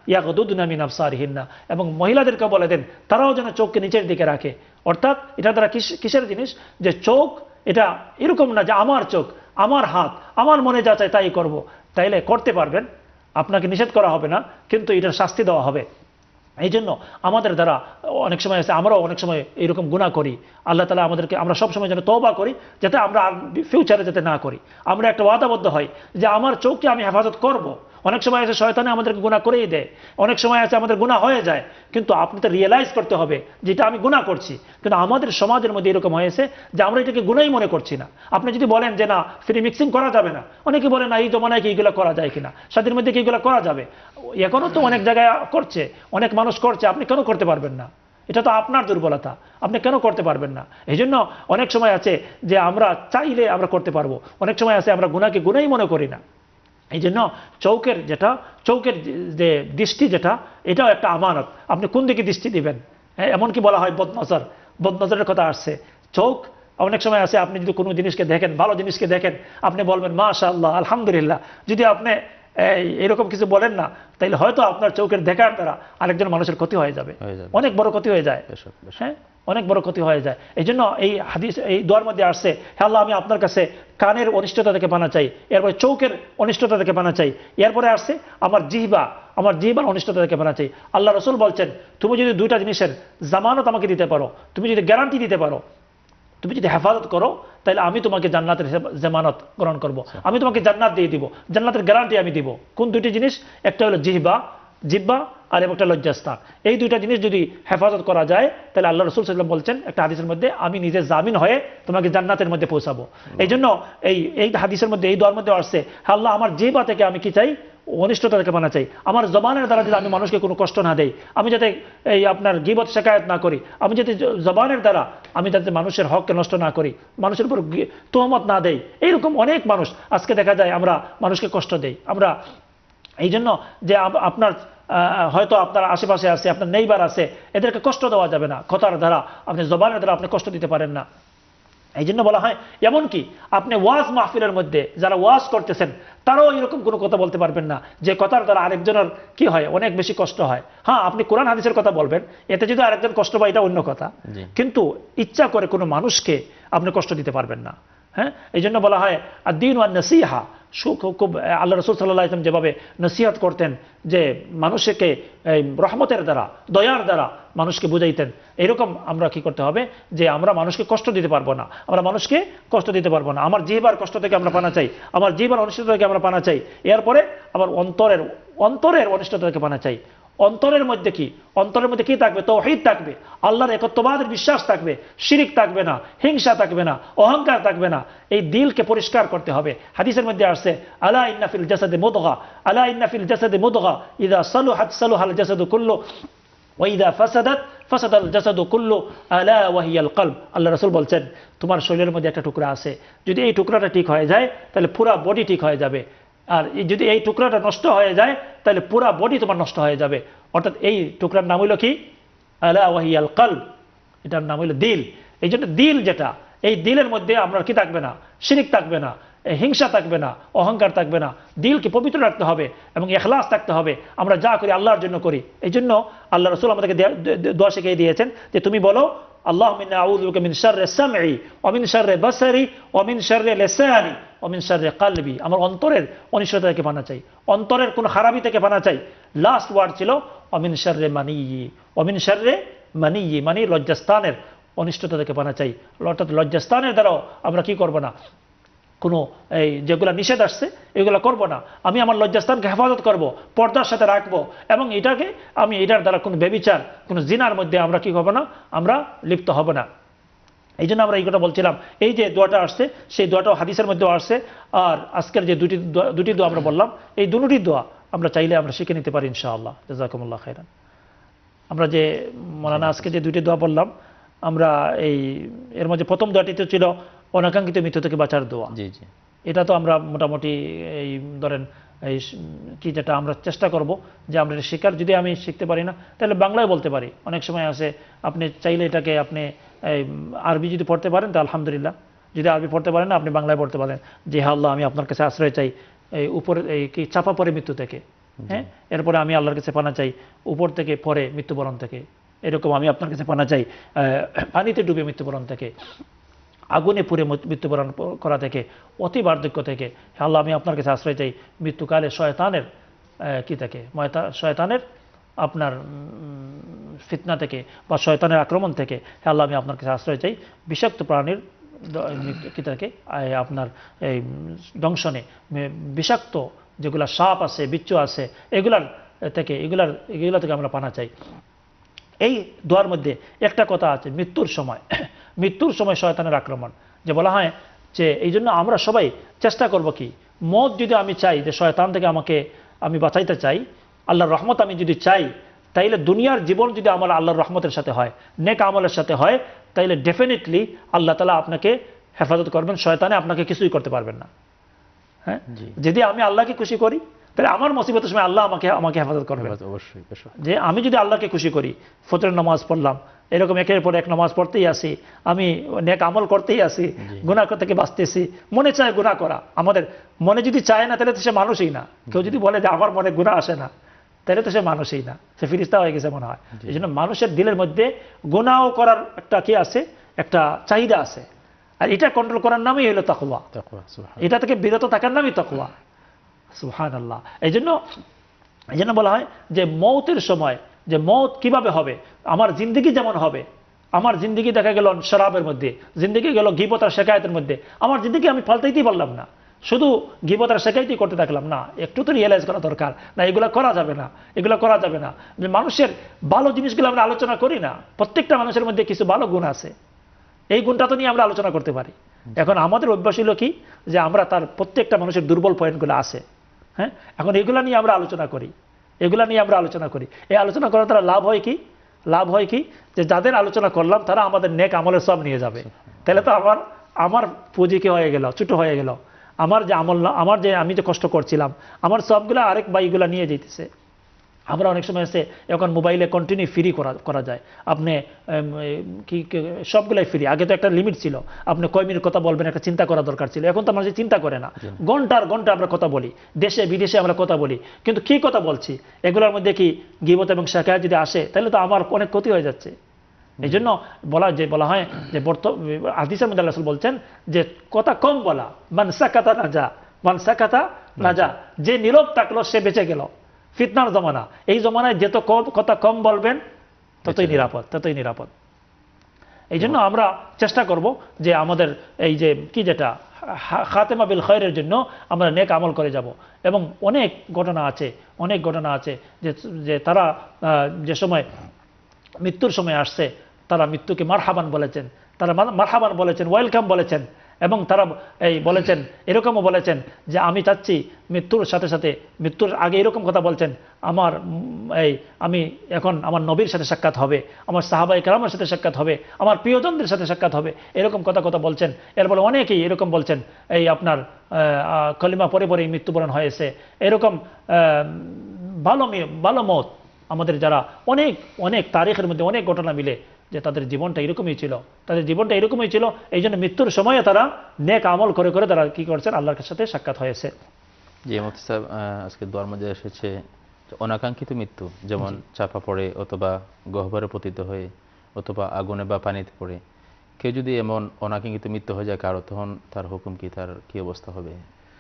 Speaker 2: ইয়াগদুদনা মিন আবসারিহিন্না, এবং মহিলাদেরকে বলে দেন তারাও যেন চোখকে নিচের দিকে রাখে। অর্থাৎ এটা দ্বারা কিসের জিনিস, যে চোখ এটা এরকম না যে আমার চোখ, আমার হাত, আমার মনে যা চায় তাই করব, তাইলে করতে পারবেন, আপনাকে নিষেধ করা হবে না, কিন্তু এটার শাস্তি দেওয়া হবে। এই জন্য আমাদের দ্বারা অনেক সময় আছে, আমরাও অনেক সময় এরকম গুনাহ করি। আল্লাহ তাআলা আমাদেরকে, আমরা সবসময় যেন তওবা করি যাতে আমরা ফিউচারে যাতে না করি। আমরা একটা ওয়াদাবদ্ধ হই যে আমার চোখকে আমি হেফাজত করব। অনেক সময় আছে শয়তানে আমাদেরকে গুনাহ করেই দেয়, অনেক সময় আছে আমাদের গুনাহ হয়ে যায়, কিন্তু আপনি তো রিয়েলাইজ করতে হবে যেটা আমি গুনাহ করছি। কিন্তু আমাদের সমাজের মধ্যে এরকম হয়েছে যে আমরা এটাকে গুনাহই মনে করছি না। আপনি যদি বলেন যে না ফ্রি মিক্সিং করা যাবে না, অনেকে বলে না এই জমানায় কি এইগুলো করা যায় কিনা, স্বাধীন মধ্যে কি এইগুলো করা যাবে, এখনো তো অনেক জায়গায় করছে, অনেক মানুষ করছে, আপনি কেন করতে পারবেন না? এটা তো আপনার দুর্বলতা, আপনি কেন করতে পারবেন না? এই জন্য অনেক সময় আছে যে আমরা চাইলে আমরা করতে পারবো, অনেক সময় আছে আমরা গুনাহকে গুনাহই মনে করি না। এই জন্য চৌকের যেটা, চৌকের যে দৃষ্টি যেটা, এটাও একটা আমানত। আপনি কোন দিকে দৃষ্টি দিবেন? এমনকি বলা হয় বদনজর, বদনজরের কথা আসছে। চোখ অনেক সময় আছে, আপনি যদি কোনো জিনিসকে দেখেন, ভালো জিনিসকে দেখেন, আপনি বলবেন মাশাআল্লাহ আলহামদুলিল্লাহ। যদি আপনি এরকম কিছু বলেন না, তাইলে হয়তো আপনার চোখের দেখার দ্বারা আরেকজন মানুষের ক্ষতি হয়ে যাবে, অনেক বড় ক্ষতি হয়ে যায়। হ্যাঁ, অনেক বড় ক্ষতি হয়ে যায়। এই জন্য এই হাদিস, এই দোয়ার মধ্যে আসছে, হে আল্লাহ আমি আপনার কাছে কানের অনিষ্টতা থেকে পানা চাই, এরপরে চৌকের অনিষ্টতা থেকে পানা চাই, এরপরে আসছে আমার জিহ্বা, আমার জিহ্বার অনিষ্টতা থেকে পানা চাই। আল্লাহ রাসূল বলছেন তুমি যদি দুইটা জিনিসের জামানত আমাকে দিতে পারো, তুমি যদি গ্যারান্টি দিতে পারো, তুমি যদি হেফাজত করো, তাহলে আমি তোমাকে জান্নাতের জামানত গ্রহণ করব, আমি তোমাকে জান্নাত দিয়ে দিব, জান্নাতের গ্যারান্টি আমি দিব। কোন দুইটি জিনিস? একটা হলো জিহ্বা, জিহ্বা, আর একটা লজ্জাস্থান। এই দুইটা জিনিস যদি হেফাজত করা যায়, তাহলে আল্লাহ রাসূল সাল্লাল্লাহু আলাইহি ওয়াসাল্লাম বলছেন একটা হাদিসের মধ্যে, আমি নিজে জামিন হয়ে তোমাকে জান্নাতের মধ্যে পৌঁছাবো। এই জন্য এই এই হাদিসের মধ্যে, এই দোয়ার মধ্যে আসছে, হে আল্লাহ আমার জিহ্বা থেকে আমি কি চাই? অনিষ্টতা থেকে মানা চাই। আমার জবানের দ্বারা যদি আমি মানুষকে কোনো কষ্ট না দেই, আমি যাতে এই আপনার গীবত শিকায়াত না করি, আমি যাতে জবানের দ্বারা আমি যাতে মানুষের হককে নষ্ট না করি, মানুষের উপর তোহমত না দেই। এইরকম অনেক মানুষ আজকে দেখা যায় আমরা মানুষকে কষ্ট দেই। আমরা এই জন্য যে আপনার হয়তো আপনার আশেপাশে আছে, আপনার নেইবার আছে, এদেরকে কষ্ট দেওয়া যাবে না। কথার দ্বারা, আপনি জবানের দ্বারা আপনি কষ্ট দিতে পারেন না। এই জন্য বলা হয়, এমনকি আপনি ওয়াজ মাহফিলের মধ্যে যারা ওয়াজ করতেছেন তারাও এরকম কোনো কথা বলতে পারবেন না যে কথার দ্বারা আরেকজনের কি হয়, অনেক বেশি কষ্ট হয়। হ্যাঁ, আপনি কোরআন হাদিসের কথা বলবেন, এতে যদি আরেকজন কষ্ট পায় এটা অন্য কথা, কিন্তু ইচ্ছা করে কোনো মানুষকে আপনি কষ্ট দিতে পারবেন না। হ্যাঁ, এই জন্য বলা হয় আদ-দীন ওয়ান নসিহা। খুব আল্লাহ রাসূল সাল্লাল্লাহু আলাইহি ওয়াসাল্লাম যেভাবে নসিহত করতেন, যে মানুষকে রহমতের দ্বারা, দয়ার দ্বারা মানুষকে বুঝাইতেন, এরকম আমরা কি করতে হবে, যে আমরা মানুষকে কষ্ট দিতে পারবো না, আমরা মানুষকে কষ্ট দিতে পারবো না। আমার জিহ্বার কষ্ট থেকে আমরা পানা চাই, আমার জিহ্বার অনিষ্টতা থেকে আমরা পানা চাই, এরপরে আমার অন্তরের অন্তরের অনিষ্টতা থেকে পানা চাই। অন্তরের মধ্যে কি? অন্তরের মধ্যে কি থাকবে? তাওহীদ থাকবে, আল্লাহর একত্ববাদের বিশ্বাস থাকবে, শিরিক থাকবে না, হিংসা থাকবে না, অহংকার থাকবে না। এই দিলকে পরিষ্কার করতে হবে। হাদিসের মধ্যে আসছে, আলা ইন্না ফিল জাসাদি মুদগা, আলা ইন্না ফিল জাসাদি মুদগা ইযা সালুহাত সালুহাল জাসাদু কুল্লু ওয়া ইযা ফাসাদাত ফাসাদাল জাসাদু কুল্লু আলা ওয়া হিয়াল কলব। আল্লাহ রাসূল বলছেন, তোমার শরীরের মধ্যে একটা টুকরা আছে, যদি এই টুকরাটা ঠিক হয়ে যায় তাহলে পুরো বডি ঠিক হয়ে যাবে, আর যদি এই টুকরাটা নষ্ট হয়ে যায় তাহলে পুরা বডি তোমার নষ্ট হয়ে যাবে। অর্থাৎ এই টুকরার নাম হইল কি? আলা ওয়া হিয়াল কলব, এটার নাম হইল দিল। এই জন্য দিল যেটা, এই দিলের মধ্যে আমরা কি থাকবে না? শিরিক থাকবে না, হিংসা থাকবে না, অহংকার থাকবে না। দিলকে পবিত্র রাখতে হবে এবং ইখলাস থাকতে হবে। আমরা যা করি আল্লাহর জন্য করি। এই জন্য আল্লাহ রাসূল আমাদেরকে দোয়া শিখিয়ে দিয়েছেন যে তুমি বলো, আল্লাহুম্মা ইন্নী আউযু বিকা মিন শাররি সামঈ ওয়া মিন শাররি বাসারি ওয়া মিন শাররি লিসানি ওয়া মিন শাররি কলবি। আমার অন্তরের অনিষ্টতা থেকে পানা চাই, অন্তরের কোন খারাপি থেকে পানা চাই। লাস্ট ওয়ার্ড ছিল ওয়া মিন শাররি মানিয়্যি, ওয়া মিন শাররি মানিয়্যি, মানে লজ্জাস্থানের অনিষ্টতা থেকে পানা চাই। অর্থাৎ লজ্জাস্থানের দ্বারাও আমরা কি করব না, কোনো এই যেগুলো নিষেধ আসছে এগুলো করব না। আমি আমার লজ্জাস্থানকে হেফাজত করব, পর্দার সাথে রাখবো, এবং এটাকে আমি এটার দ্বারা কোনো ব্যভিচার, কোনো জিনার মধ্যে আমরা কি হব না, আমরা লিপ্ত হব না। এই জন্য আমরা এই কথা বলছিলাম, এই যে দোয়াটা আসছে সেই দোয়াটাও হাদিসের মধ্যেও আসছে। আর আজকের যে দুটি দুটি দোয়া আমরা বললাম, এই দুটি দোয়া আমরা চাইলে আমরা শিখে নিতে পারি ইনশাআল্লাহ। জাযাকুমুল্লাহ খাইরান। আমরা যে মৌলানা আজকে যে দুটি দোয়া বললাম, আমরা এই এর মধ্যে প্রথম দোয়াটি তো ছিল অনাকাঙ্ক্ষিত মৃত্যু থেকে বাঁচার দোয়া। জি জি, এটা তো আমরা মোটামুটি এই ধরেন এই কি যেটা আমরা চেষ্টা করব যে আমরা শিকার, যদি আমি শিখতে পারি না তাহলে বাংলায় বলতে পারি। অনেক সময় আছে আপনি চাইলে এটাকে আপনি আরবি যদি পড়তে পারেন তো আলহামদুলিল্লাহ, যদি আরবি পড়তে পারেন না আপনি বাংলায় পড়তে পারেন যে হে আল্লাহ আমি আপনার কাছে আশ্রয় চাই এই উপরে এই কি চাপা পড়ে মৃত্যু থেকে, হ্যাঁ, এরপরে আমি আল্লাহর কাছে পানা চাই উপর থেকে পরে মৃত্যুবরণ থেকে, এরকম আমি আপনার কাছে পানা চাই পানিতে ডুবে মৃত্যুবরণ থেকে, আগুনে পুড়ে মৃত্যুবরণ করা থেকে, অতি বার্ধক্য থেকে। আল্লাহ আমি আপনার কাছে আশ্রয় চাই মৃত্যুকালে শয়তানের কি থেকে, শয়তানের আপনার ফিতনা থেকে বা শয়তানের আক্রমণ থেকে। আল্লাহ আমি আপনার কাছে আশ্রয় চাই বিষাক্ত প্রাণীর কি থেকে, আপনার এই দংশনে, বিষাক্ত যেগুলা সাপ আছে, বিচ্ছু আছে, এগুলার থেকে এগুলার এগুলা থেকে আমরা পানা চাই। এই দোয়ার মধ্যে একটা কথা আছে, মৃত্যুর সময় মৃত্যুর সময় শয়তানের আক্রমণ যে বলা হয়, যে এই জন্য আমরা সবাই চেষ্টা করব কি, মত যদি আমি চাই যে শয়তান থেকে আমাকে আমি বাঁচাইতে চাই, আল্লাহর রহমত আমি যদি চাই, তাইলে দুনিয়ার জীবন যদি আমার আল্লাহর রহমতের সাথে হয়, নেক আমলের সাথে হয়, তাইলে ডেফিনেটলি আল্লাহ তাআলা আপনাকে হেফাজত করবেন, শয়তানে আপনাকে কিছুই করতে পারবেন না। হ্যাঁ, যদি আমি আল্লাহকে খুশি করি, তাহলে আমার মুসিবতের সময় আল্লাহ আমাকে আমাকে হেফাজত করবেন। অবশ্যই, যে আমি যদি আল্লাহকে খুশি করি, ফজরের নামাজ পড়লাম, এরকম একের পর এক নামাজ পড়তেই আসি, আমি নেক আমল করতেই আসি, গুনাহ থেকে বাঁচতেছি, মনে চায় গুনাহ করা, আমাদের মনে যদি চায় না তাহলে তো সে মানুষই না। কেউ যদি বলে যে আমার মনে গুনাহ আসে না, তাহলে তো সে মানুষই না, সে ফিরিস্তা হয়ে গেছে মনে হয়। এই জন্য মানুষের দিলের মধ্যে গুনাহ করার একটা কি আছে, একটা চাহিদা আছে, আর এটা কন্ট্রোল করার নামই হলো তাকওয়া। এটা থেকে বিরত থাকার নামই তাকওয়া। সুবহানাল্লাহ। এই জন্য এই জন্য বলা হয় যে মৌতের সময়, যে মৌত কিভাবে হবে, আমার জিন্দগি যেমন হবে, আমার জিন্দগি দেখা গেল শরাবের মধ্যে, জিন্দগি গেল গীবত আর শেকায়েতের মধ্যে, আমার জিন্দগি আমি পাল্টাইতেই পারলাম না, শুধু গীবত আর শেকায়েতই করতে থাকলাম না, একটু তো রিয়েলাইজ করা দরকার না এগুলো করা যাবে না, এগুলো করা যাবে না। যে মানুষের ভালো জিনিসগুলো আমরা আলোচনা করি না, প্রত্যেকটা মানুষের মধ্যে কিছু ভালো গুণ আছে, এই গুণটা তো নিয়ে আমরা আলোচনা করতে পারি। এখন আমাদের অভ্যাস হলো কি, যে আমরা তার প্রত্যেকটা মানুষের দুর্বল পয়েন্টগুলো আছে, হ্যাঁ, এখন এগুলা নিয়ে আমরা আলোচনা করি, এগুলা নিয়ে আমরা আলোচনা করি। এই আলোচনা করার দ্বারা লাভ হয় কি, লাভ হয় কি, যে যাদের আলোচনা করলাম তারা আমাদের নেক আমলের সব নিয়ে যাবে, তাহলে তো আমার আমার পুঁজি কি হয়ে গেল, ছোট হয়ে গেল, আমার যে আমল, আমার যে আমি যে কষ্ট করছিলাম, আমার সবগুলা আরেক ভাইগুলা নিয়ে যেতেছে। আমরা অনেক সময় আছে এখন মোবাইলে কন্টিনিউ ফ্রি করা করা যায়, আপনি কি সবগুলাই ফ্রি। আগে তো একটা লিমিট ছিল, আপনি কয় মিনিট কথা বলবেন একটা চিন্তা করা দরকার ছিল, এখন তো মানুষ চিন্তা করে না, ঘন্টার ঘন্টা আমরা কথা বলি, দেশে বিদেশে আমরা কথা বলি, কিন্তু কি কথা বলছি, এগুলোর মধ্যে কি গীবত এবং শিকায়াত যদি আসে তাহলে তো আমার অনেক ক্ষতি হয়ে যাচ্ছে। এই জন্য বলা যে বলা হয় যে হাদিসের মধ্যে আল্লাহ রাসূল বলছেন যে কথা কম বলা, মান সাকাতা নাজা, মান সাকাতা নাজা, যে নীরব থাকলো সে বেঁচে গেল। ফিতনার জমানা, এই জমানায় যত কথা কম বলবেন ততই নিরাপদ, ততই নিরাপদ। এই জন্য আমরা চেষ্টা করব যে আমাদের এই যে কি যেটা খাতেমা বিল খায়রের জন্য আমরা নেক আমল করে যাব। এবং অনেক ঘটনা আছে, অনেক ঘটনা আছে যে যে তারা যে সময় মৃত্যুর সময় আসছে, তারা মৃত্যুকে মারহাবান বলেছেন, তারা মারহাবান বলেছেন, ওয়েলকাম বলেছেন, এবং তারা এই বলেছেন, এরকমও বলেছেন যে আমি চাচ্ছি মৃত্যুর সাথে সাথে, মৃত্যুর আগে এরকম কথা বলছেন, আমার এই আমি এখন আমার নবীর সাথে সাক্ষাৎ হবে, আমার সাহাবায়ে কেরামের সাথে সাক্ষাৎ হবে, আমার প্রিয়জনদের সাথে সাক্ষাৎ হবে, এরকম কথা কথা বলছেন। এরপরে অনেকেই এরকম বলছেন এই আপনার কলিমা পরে পরে মৃত্যুবরণ হয়েছে, এরকম ভালো ভালো মত আমাদের যারা অনেক অনেক তারিখের মধ্যে অনেক ঘটনা মিলে যে তাদের জীবনটা এরকমই ছিল, তাদের জীবনটা এরকমই ছিল। এই জন্য মৃত্যুর সময়ে তারা নেক আমল করে করে তারা কি করছেন, আল্লাহর সাথে সাক্ষাৎ হয়েছে।
Speaker 1: জি মুফতি সাহেব, আজকে দোয়ার মধ্যে এসেছে অনাকাঙ্ক্ষিত মৃত্যু, যেমন চাপা পড়ে অথবা গহ্বরে পতিত হয়ে অথবা আগুনে বা পানিতে পড়ে। কেউ যদি এমন অনাকাঙ্ক্ষিত মৃত্যু হয়ে যায় কারো, তখন তার হুকুম কি, তার কি অবস্থা হবে?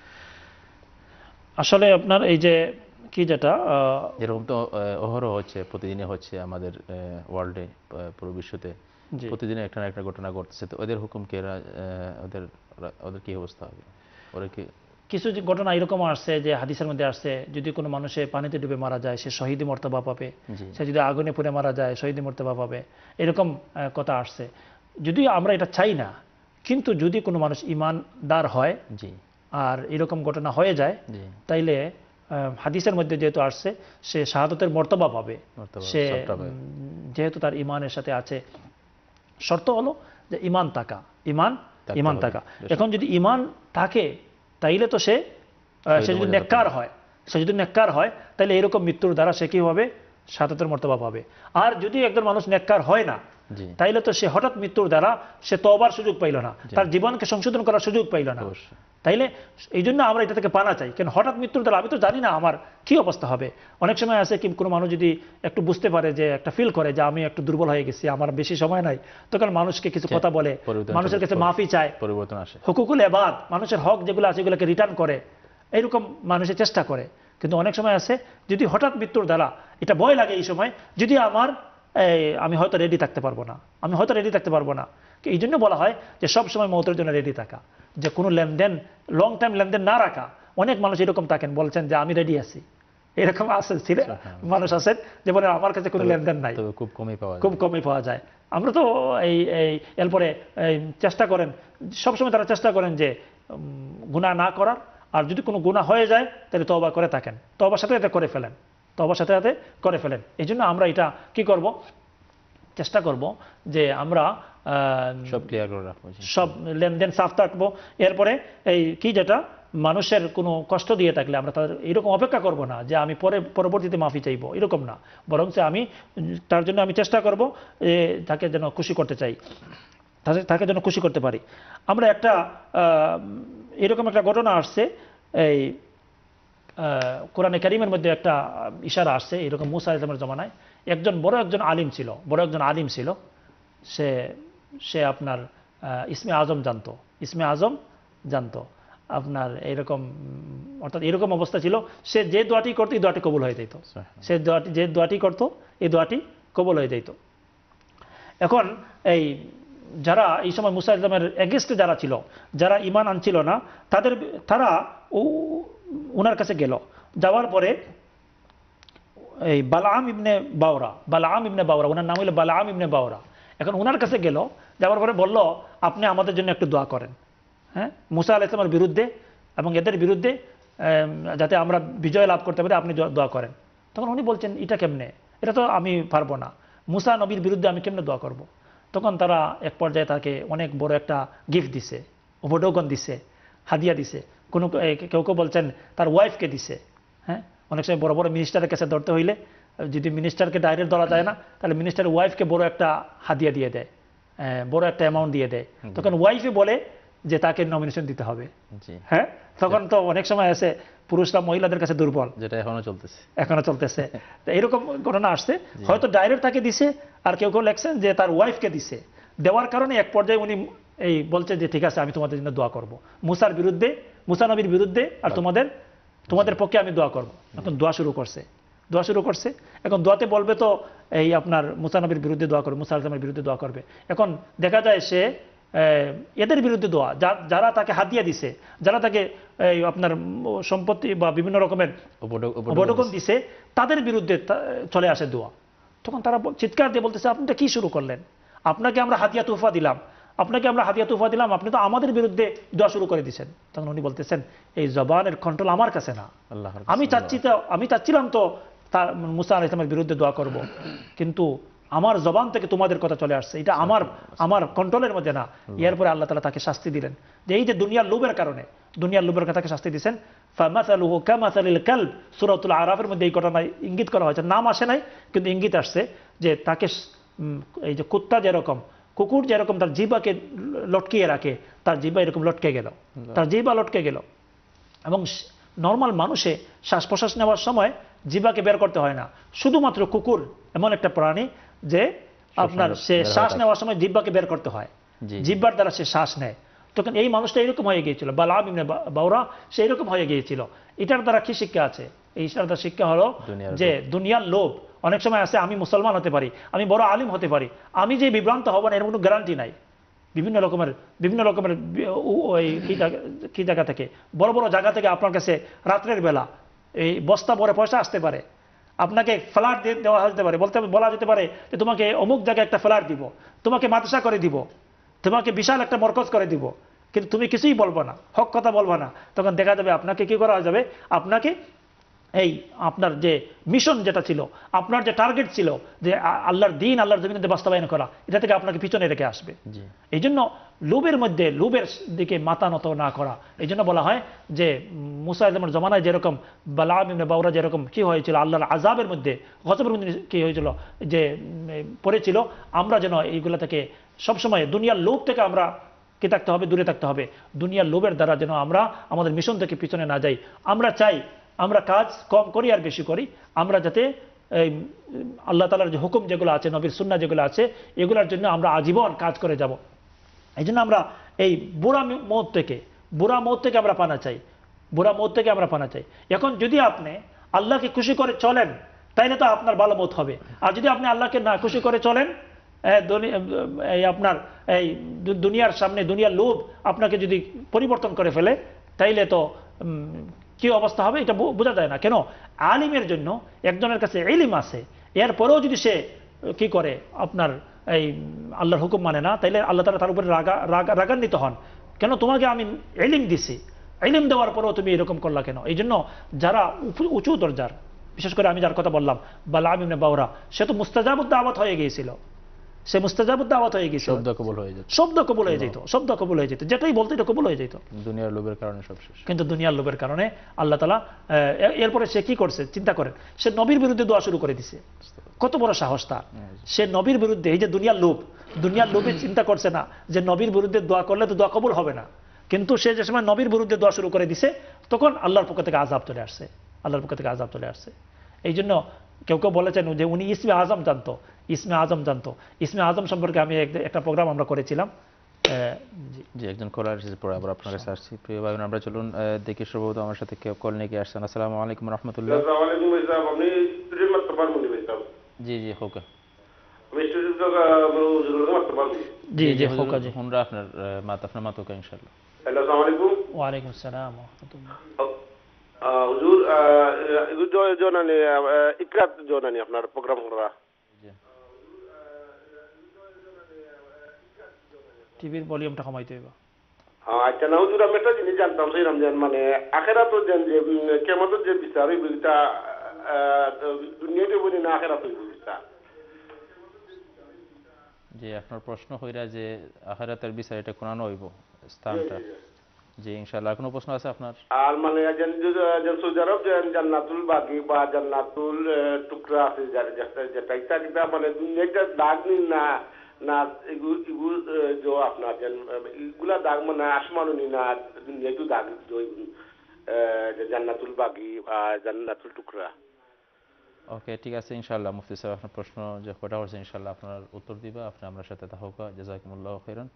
Speaker 2: আসলে আপনার এই যে কি যেটা
Speaker 1: এরকম তো অহরহ হচ্ছে, প্রতিদিনে হচ্ছে আমাদের ওয়ার্ল্ডে, পুরো বিশ্বতে প্রতিদিনে একটা না একটা ঘটনা ঘটছে, তো ওদের হুকুম কি, ওদের ওদের কি অবস্থা হবে? ওরা কি
Speaker 2: কিছু ঘটনা এরকম আসছে যে হাদিসের মধ্যে আসছে, যদি কোনো মানুষে পানিতে ডুবে মারা যায় সে শহীদি মর্তবা পাবে, সে যদি আগুনে পুড়ে মারা যায় শহীদি মর্তবা পাবে, এরকম কথা আসছে। যদিও আমরা এটা চাই না, কিন্তু যদি কোনো মানুষ ইমানদার হয় আর এরকম ঘটনা হয়ে যায়, তাইলে হাদিসের মধ্যে যেহেতু আসছে সে শাহাদাতের মর্তবা পাবে, সে যেহেতু তার ইমানের সাথে আছে। শর্ত হলো যে ইমান থাকা, ইমান ইমান থাকা। এখন যদি ইমান থাকে তাইলে তো সে সে যদি নেককার হয়, সে যদি নেককার হয় তাহলে এরকম মৃত্যুর দ্বারা সে কি হবে, শাহাদাতের মর্তবা পাবে। আর যদি একজন মানুষ নেককার হয় না, তাইলে তো সে হঠাৎ মৃত্যুর দ্বারা সে তওবার সুযোগ পাইল না, তার জীবনকে সংশোধন করার সুযোগ পাইল না। তাইলে এই জন্য আমরা এটা থেকে বাঁচা চাই, কেন হঠাৎ মৃত্যুর দ্বারা আমি তো জানি না আমার কি অবস্থা হবে। অনেক সময় আছে কি কোনো মানুষ যদি একটু বুঝতে পারে যে একটা ফিল করে যে আমি একটু দুর্বল হয়ে গেছি, আমার বেশি সময় নাই, তখন মানুষকে কিছু কথা বলে, মানুষের কাছে মাফি চায়, পরিবর্তন আসে, হুকুকুল ইবাদ, মানুষের হক যেগুলো আছে এগুলোকে রিটার্ন করে, এইরকম মানুষের চেষ্টা করে। কিন্তু অনেক সময় আছে যদি হঠাৎ মৃত্যুর দ্বারা এটা ভয় লাগে, এই সময় যদি আমার আমি হয়তো রেডি থাকতে পারবো না, আমি হয়তো রেডি থাকতে পারবো না। এই জন্য বলা হয় যে সব সময় মৌতের জন্য রেডি থাকা, যে কোনো লেনদেন লং টাইম লেনদেন না রাখা। অনেক মানুষ এরকম থাকেন, বলছেন যে আমি রেডি আছি, এরকম আছে ছিল মানুষ আছেন যে বলে আমার কাছে কোনো লেনদেন নাই, খুব কমই পাওয়া খুব কমই পাওয়া যায়। আমরা তো এই এই এরপরে চেষ্টা করেন, সবসময় তারা চেষ্টা করেন যে গুনাহ না করার, আর যদি কোনো গুনাহ হয়ে যায় তাহলে তওবা করে থাকেন, তওবার সাথে সাথে করে ফেলেন, তওবার সাথে সাথে করে ফেলেন। এই জন্য আমরা এটা কি করব, চেষ্টা করব যে আমরা সব ক্লিয়ার করে রাখবো, সব লেনদেন সাফ থাকবো। এরপরে এই কি যেটা মানুষের কোনো কষ্ট দিয়ে থাকলে আমরা তাদের এরকম অপেক্ষা করব না যে আমি পরে পরবর্তীতে মাফি চাইবো, এরকম না, বরং আমি তার জন্য আমি চেষ্টা করব তাকে যেন খুশি করতে চাই, তাকে যেন খুশি করতে পারি। আমরা একটা এরকম একটা ঘটনা আসছে, এই কোরআনে কারীমের মধ্যে একটা ইশারা আসছে, এরকম মুসা আলাইহিস জমানায় একজন বড় একজন আলিম ছিল, বড় একজন আলিম ছিল, সে সে আপনার ইসমে আজম জানতো, ইসমে আজম জানতো আপনার এইরকম, অর্থাৎ এরকম অবস্থা ছিল, সে যে দোয়াটি করতো এই দোয়াটি কবুল হয়ে যেত, সে দোয়াটি যে দোয়াটি করতো এই দোয়াটি কবুল হয়ে যেত। এখন এই যারা এই সময় মুসা আলাইহিস এগেইনস্টে যারা ছিল, যারা ঈমান আনছিল না, তাদের তারা ওনার কাছে গেল, যাওয়ার পরে এই বালাআম ইবনে বাওরা, বালাআম ইবনে বাওরা, ওনার নাম হলো বালাআম ইবনে বাওরা। এখন ওনার কাছে গেল, যাওয়ার পরে বলল আপনি আমাদের জন্য একটু দোয়া করেন, হ্যাঁ, মুসা আলাইহিস সালামের বিরুদ্ধে এবং এদের বিরুদ্ধে যাতে আমরা বিজয় লাভ করতে পারি, আপনি দোয়া করেন। তখন উনি বলছেন এটা কেমনে, এটা তো আমি পারবো না, মুসা নবীর বিরুদ্ধে আমি কেমনে দোয়া করব। তখন তারা এক পর্যায়ে তাকে অনেক বড় একটা গিফট দিছে, উপঢৌকন দিছে, হাদিয়া দিছে, কোনো কেউ কেউ বলছেন তার ওয়াইফকে দিছে। হ্যাঁ, অনেক সময় বড় বড় মিনিস্টারের কাছে ধরতে হইলে যদি মিনিস্টারকে ডাইরেক্ট ধরা যায় না, তাহলে মিনিস্টারের ওয়াইফকে বড় একটা হাদিয়া দিয়ে দেয়, বড় একটা অ্যামাউন্ট দিয়ে দেয়। তখন ওয়াইফে বলে যে তাকে নমিনেশন দিতে হবে। হ্যাঁ, তখন তো অনেক সময় আছে পুরুষরা মহিলাদের কাছে দুর্বল, যেটা এখনো চলতেছে, এখনো চলতেছে। তো এরকম ঘটনা আসছে, হয়তো ডাইরেক্ট তাকে দিছে, আর কেউ কেউ লেখছেন যে তার ওয়াইফকে দিছে। দেওয়ার কারণে এক পর্যায়ে উনি এই বলছে যে ঠিক আছে আমি তোমাদের জন্য দোয়া করব, মুসার বিরুদ্ধে, মুসা নবীর বিরুদ্ধে, আর তোমাদের তোমাদের পক্ষে আমি দোয়া করব। এখন দোয়া শুরু করছে, দোয়া শুরু করছে। এখন দোয়াতে বলবে তো এই আপনার মুসা নবীর বিরুদ্ধে দোয়া করবে, মুসা আলাইহিস বিরুদ্ধে দোয়া করবে। এখন দেখা যায় সে এদের বিরুদ্ধে দোয়া, যারা তাকে হাদিয়া দিছে, যারা তাকে আপনার সম্পত্তি বা বিভিন্ন রকমের উপঢৌকন দিছে, তাদের বিরুদ্ধে চলে আসে দোয়া। তখন তারা চিৎকার দিয়ে বলতেছে আপনি কি শুরু করলেন, আপনাকে আমরা হাদিয়া তোহফা দিলাম, আপনাকে আমরা হাদিয়া তোহফা দিলাম, আপনি তো আমাদের বিরুদ্ধে দোয়া শুরু করে দিচ্ছেন। তখন উনি বলতেছেন এই জবানের কন্ট্রোল আমার কাছে না, আমি চাচ্ছি তো আমি চাচ্ছিলাম তো তার মুসা আলাইহিস সালামের বিরুদ্ধে দোয়া করব, কিন্তু আমার জবান থেকে তোমাদের কথা চলে আসছে, এটা আমার আমার কন্ট্রোলের মধ্যে না। এরপরে আল্লাহ তাআলা তাকে শাস্তি দিলেন, যে এই যে দুনিয়ার লোভের কারণে, দুনিয়ার লোভের কারণে তাকে শাস্তি দিয়েছেন। ফামাসালুহু কামাসালিল কালব, সূরাতুল আরাফের মধ্যে এই ঘটনায় ইঙ্গিত করা হয়েছে, নাম আসে নাই কিন্তু ইঙ্গিত আসছে যে তাকে এই যে কুত্তা যেরকম, কুকুর যেরকম তার জিহ্বাকে লটকিয়ে রাখে, তার জিহ্বা এরকম লটকে গেল, তার জিহ্বা লটকে গেল। এবং নর্মাল মানুষে শ্বাস প্রশ্বাস নেওয়ার সময় জিহ্বাকে বের করতে হয় না, শুধুমাত্র কুকুর এমন একটা প্রাণী যে আপনার সে শ্বাস নেওয়ার সময় জিহ্বাকে বের করতে হয়, জিহ্বার দ্বারা সে শ্বাস নেয়। তখন এই মানুষটা এরকম হয়ে গিয়েছিল, বালাআম ইবনে বাওরা, সে এরকম হয়ে গিয়েছিল। এটার দ্বারা কি শিক্ষা আছে? এই দ্বারা শিক্ষা হলো যে দুনিয়ার লোভ, অনেক সময় আছে আমি মুসলমান হতে পারি, আমি বড় আলিম হতে পারি, আমি যে বিভ্রান্ত হব না এর কোনো গ্যারান্টি নাই। বিভিন্ন রকমের বিভিন্ন রকমের কি জায়গা থেকে, বড় বড় জায়গা থেকে আপনার কাছে রাত্রের বেলা এই বস্তা ভরে পয়সা আসতে পারে, আপনাকে ফ্ল্যাট দেওয়া যেতে পারে, বলতে বলা যেতে পারে যে তোমাকে অমুক জায়গায় একটা ফ্ল্যাট দিব, তোমাকে মাদ্রাসা করে দিব, তোমাকে বিশাল একটা মরকজ করে দিব, কিন্তু তুমি কিছুই বলবো না, হক কথা বলবো না। তখন দেখা যাবে আপনাকে কি করা যাবে, আপনাকে এই আপনার যে মিশন যেটা ছিল, আপনার যে টার্গেট ছিল যে আল্লাহর দিন আল্লাহর জমিনে বাস্তবায়ন করা, এটা থেকে আপনাকে পিছনে রেখে আসবে। এই জন্য লোভের মধ্যে লোভের দিকে মাথা নত না করা। এই জন্য বলা হয় যে মুসা আলাইহিস জমানায় যেরকম বালাম ইবনে বাউরা যেরকম কি হয়েছিল আল্লাহর আযাবের মধ্যে গজবের মধ্যে কি হয়েছিল যে পড়েছিল, আমরা যেন এইগুলা থেকে সবসময় দুনিয়ার লোভ থেকে আমরা কি থাকতে হবে, দূরে থাকতে হবে। দুনিয়ার লোভের দ্বারা যেন আমরা আমাদের মিশন থেকে পিছনে না যাই। আমরা চাই আমরা কাজ কম করি আর বেশি করি, আমরা যাতে এই আল্লাহ তাআলার যে হুকুম যেগুলো আছে, নবীর সুন্নাহ যেগুলো আছে, এগুলোর জন্য আমরা আজীবন কাজ করে যাব। এই জন্য আমরা এই বুড়া মৌত থেকে বুড়া মৌত থেকে আমরা পানা চাই, বুড়া মৌত থেকে আমরা পানা চাই। এখন যদি আপনি আল্লাহকে খুশি করে চলেন তাইলে তো আপনার ভালো মত হবে, আর যদি আপনি আল্লাহকে না খুশি করে চলেন, এই আপনার এই দুনিয়ার সামনে দুনিয়ার লোভ আপনাকে যদি পরিবর্তন করে ফেলে, তাইলে তো কি অবস্থা হবে এটা বোঝা যায় না। কেন? আলিমের জন্য একজনের কাছে ইলম আছে, এরপরেও যদি সে কি করে আপনার এই আল্লাহর হুকুম মানে না, তাইলে আল্লাহ তাআলা তার উপরে রাগা রাগান্বিত হন। কেন? তোমাকে আমি ইলম দিছি, ইলম দেওয়ার পরেও তুমি এরকম করলা কেন? এই জন্য যারা উঁচু দরজার, বিশেষ করে আমি যার কথা বললাম বালাম ইবনে বাউরা, সে তো মুস্তাজাবুদ দাওয়াত হয়ে গিয়েছিল, সে মুস্তাজাবুদ দাওয়াত হয়ে গিয়েছিল, শব্দ কবুল হয়ে যেত, শব্দ কবুল হয়ে যেত, শব্দ কবুল হয়ে যেত, যেটাই বলতো এটা কবুল হয়ে যেত। দুনিয়ার লোভের কারণে সব শেষ। কিন্তু দুনিয়ার লোভের কারণে আল্লাহ তাআলা এরপরে সে কি করছে চিন্তা করেন, সে নবীর বিরুদ্ধে দোয়া শুরু করে দিছে। কত বড় সাহস তার! সে নবীর বিরুদ্ধে, এই যে দুনিয়ার লোভ, দুনিয়ার লোভে চিন্তা করছে না যে নবীর বিরুদ্ধে দোয়া করলে তো দোয়া কবুল হবে না, কিন্তু সে যে সময় নবীর বিরুদ্ধে দোয়া শুরু করে দিছে, তখন আল্লাহর পক্ষ থেকে আযাব চলে আসছে, আল্লাহর পক্ষ থেকে আযাব চলে আসছে। এই জন্য কেউ কেউ বলেছেন যে উনি ইসমে আজম জানতো, ইসমে আজম জানতো। ইসমে আজম সম্পর্কে আমি একটা প্রোগ্রাম আমরা করেছিলাম।
Speaker 1: জি, একজন কলার এসেছে, পরে আবার আপনার কাছে আসছি। প্রিয় ভাই, আমরা চলুন দেখি সম্ভবত আমার সাথে কেউ কল নিয়ে আসছেন। আসসালামু আলাইকুম রাহমাতুল্লাহ।
Speaker 3: আসসালামু আলাইকুম ভাই সাহেব, আপনি স্টুডেন্ট মাত্র পারমুনি ভাই সাহেব?
Speaker 1: জি জি হোকা,
Speaker 3: আমি স্টুডেন্ট মাত্র পারমুনি।
Speaker 2: জি জি হোকা জি,
Speaker 1: আমরা আপনার মাত আপনার মাত হোকা ইনশাআল্লাহ।
Speaker 3: হ্যালো, আসসালামু আলাইকুম।
Speaker 2: ওয়া আলাইকুম আসসালাম ওয়া রাহমাতুল্লাহ।
Speaker 3: হুজুর এগুলো জনানি ইকরাত জনানি আপনার প্রোগ্রাম করা
Speaker 2: টিভির ভলিউমটা কমাইতে হইব।
Speaker 3: হ্যাঁ আচ্ছা, না হুজুর আমি একটা জিনিস জানতাম সেই রমজান মানে আখেরাত যে কেমতের যে বিচার এই বুঝিটা দুনিয়াতে বলি না আখেরাত হইব বিচার।
Speaker 1: জি, আপনার প্রশ্ন হইরা যে আখেরাতের বিচার এটা কোন হইব স্থানটা। জি ইনশাআল্লাহ। কোনো প্রশ্ন আছে আপনার? আর
Speaker 3: মানে সৌদি আরব যে জান্নাতুল বাকি বা জান্নাতুল টুকরা আছে যেটা এটা মানে দুনিয়াটা দাগ না না এগুলো আপনার এগুলা দাগ মানে আসমানও নি না দুনিয়াটু দাগ জান্নাতুল বাকি বা জান্নাতুল টুকরা।
Speaker 1: ওকে ঠিক আছে ইনশাআল্লাহ। মুফতি সাহেব আপনার প্রশ্ন যে কটা হচ্ছে ইনশাআল্লাহ আপনার উত্তর দিবা, আপনি আমরা সাথে থাকুকা। জাযাকুমুল্লাহু খাইরান।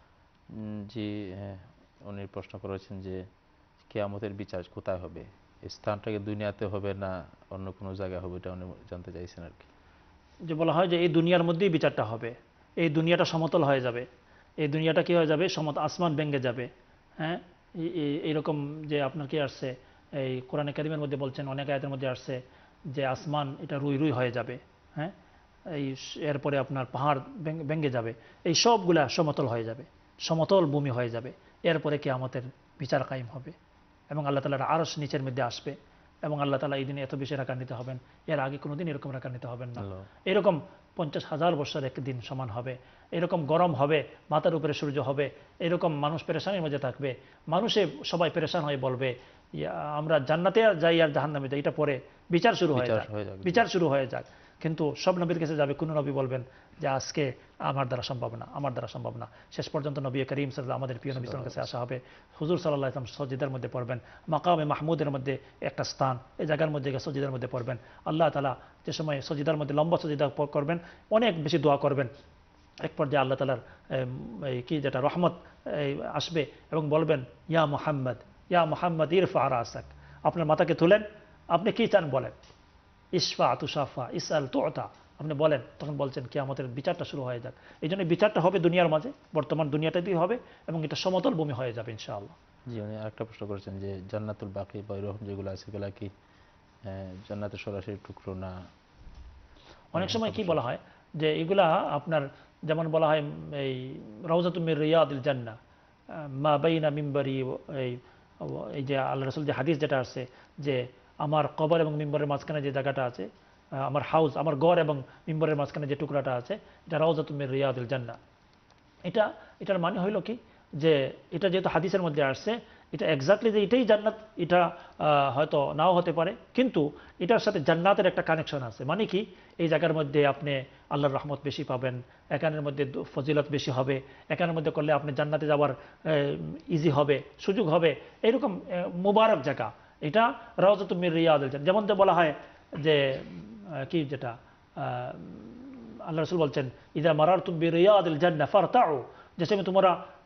Speaker 1: জি, উনি প্রশ্ন করেছেন যে কিয়ামতের বিচার কোথায় হবে, স্থানটাকে দুনিয়াতে হবে না অন্য কোনো জায়গায় হবে, এটা উনি জানতে চাইছেন আর কি।
Speaker 2: যে বলা হয় যে এই দুনিয়ার মধ্যেই বিচারটা হবে, এই দুনিয়াটা সমতল হয়ে যাবে, এই দুনিয়াটা কি হয়ে যাবে, সমতল, আসমান ভেঙে যাবে। হ্যাঁ, এইরকম যে আপনার কি আসছে এই কোরআনে কারিমের মধ্যে বলছেন, অনেক আয়াতের মধ্যে আসছে যে আসমান এটা রুই রুই হয়ে যাবে। হ্যাঁ, এই এরপরে আপনার পাহাড় ভেঙে যাবে, এই সবগুলা সমতল হয়ে যাবে, সমতল ভূমি হয়ে যাবে। এরপরে কিয়ামতের বিচার কায়েম হবে এবং আল্লাহ তাআলার আরশ নিচের মধ্যে আসবে এবং আল্লাহ তাআলা এই দিনে এত বেশি রাগান্বিত হবেন, এর আগে কোনোদিন এরকম রাগান্বিত হবেন না। এরকম পঞ্চাশ হাজার বছর একদিন সমান হবে, এরকম গরম হবে, মাথার উপরে সূর্য হবে, এরকম মানুষ পেরেশানির মধ্যে থাকবে, মানুষে সবাই পেরেশান হয়ে বলবে আমরা জান্নাতে যাই আর জাহান্নামে যাই, এটা পরে বিচার শুরু হয়ে যাক, বিচার শুরু হয়ে যাক। কিন্তু সব নবীর কাছে যাবে, কোন নবী বলবেন যে আজকে আমার দ্বারা সম্ভব না, আমার দ্বারা সম্ভব না। শেষ পর্যন্ত নবী করিম সাল্লাল্লাহু আমাদের প্রিয় নবী সাল্লাল্লাহু আলাইহি ওয়াসাল্লামের কাছে আসা হবে, হুজুর সাল্লাল্লাহু আলাইহি ওয়াসাল্লাম সজিদার মধ্যে পড়বেন, মাকামে মাহমুদের মধ্যে একটা স্থান, এই জায়গার মধ্যে সজিদার মধ্যে পড়বেন। আল্লাহ তাআলা যে সময় সজিদার মধ্যে লম্বা সজিদা করবেন, অনেক বেশি দোয়া করবেন, এক পর্যায়ে আল্লাহ তাআলার কি যেটা রহমত আসবে এবং বলবেন ইয়া মুহাম্মদ ইয়া মুহাম্মদ ইরফা রাসাক, আপনার মাথাকে তুলেন, আপনি কি চান বলেন, ইশফা তুশাফা ইসআল তুতা, আপনি বলেন। তখন বলছেন কিয়ামতের বিচারটা শুরু হয়ে যাক। এই জন্য বিচারটা হবে দুনিয়ার মাঝে, বর্তমান দুনিয়াটাতেই হবে এবং এটা সমতল ভূমি হয়ে যাবে ইনশাআল্লাহ।
Speaker 1: জি, উনি আরেকটা প্রশ্ন করেছেন যে জান্নাতুল বাকি বা এরকম যেগুলো আছে সেগুলো কি জান্নাতের সরাসরি টুকরো না?
Speaker 2: অনেক সময় কি বলা হয় যে এগুলা আপনার যেমন বলা হয় এই রাউযাতুম মির রিয়াদিল জান্নাহ মা বাইনা মিম্বরি, এই এই যে আল্লাহ রাসূল যে হাদিস যেটা আছে যে আমার কবর এবং মিম্বরের মাঝখানে যে জায়গাটা আছে, আমার হাউস, আমার ঘর এবং মিম্বরের মাঝখানে যে টুকরাটা আছে, এটা রাউযাতুম মির রিয়াদিল জান্নাহ। এটা এটার মানে হইল কি যে এটা যেহেতু হাদিসের মধ্যে আসছে, এটা এক্স্যাক্টলি যে এটাই জান্নাত এটা হয়তো নাও হতে পারে, কিন্তু এটার সাথে জান্নাতের একটা কানেকশন আছে। মানে কি, এই জায়গার মধ্যে আপনি আল্লাহর রহমত বেশি পাবেন, এখানের মধ্যে ফজিলত বেশি হবে, এখানের মধ্যে করলে আপনি জান্নাতে যাওয়ার ইজি হবে, সুযোগ হবে, এরকম মুবারক জায়গা এটা রাউযাতুম মির রিয়াদিল জান্নাহ। যেমন তো বলা হয় যে কি, যেটা আল্লাহ রাসূল বলছেন, ইযা মারারতুম বিরিয়াদিল জান্নাহ ফারতাউ, যে সময় তোমরা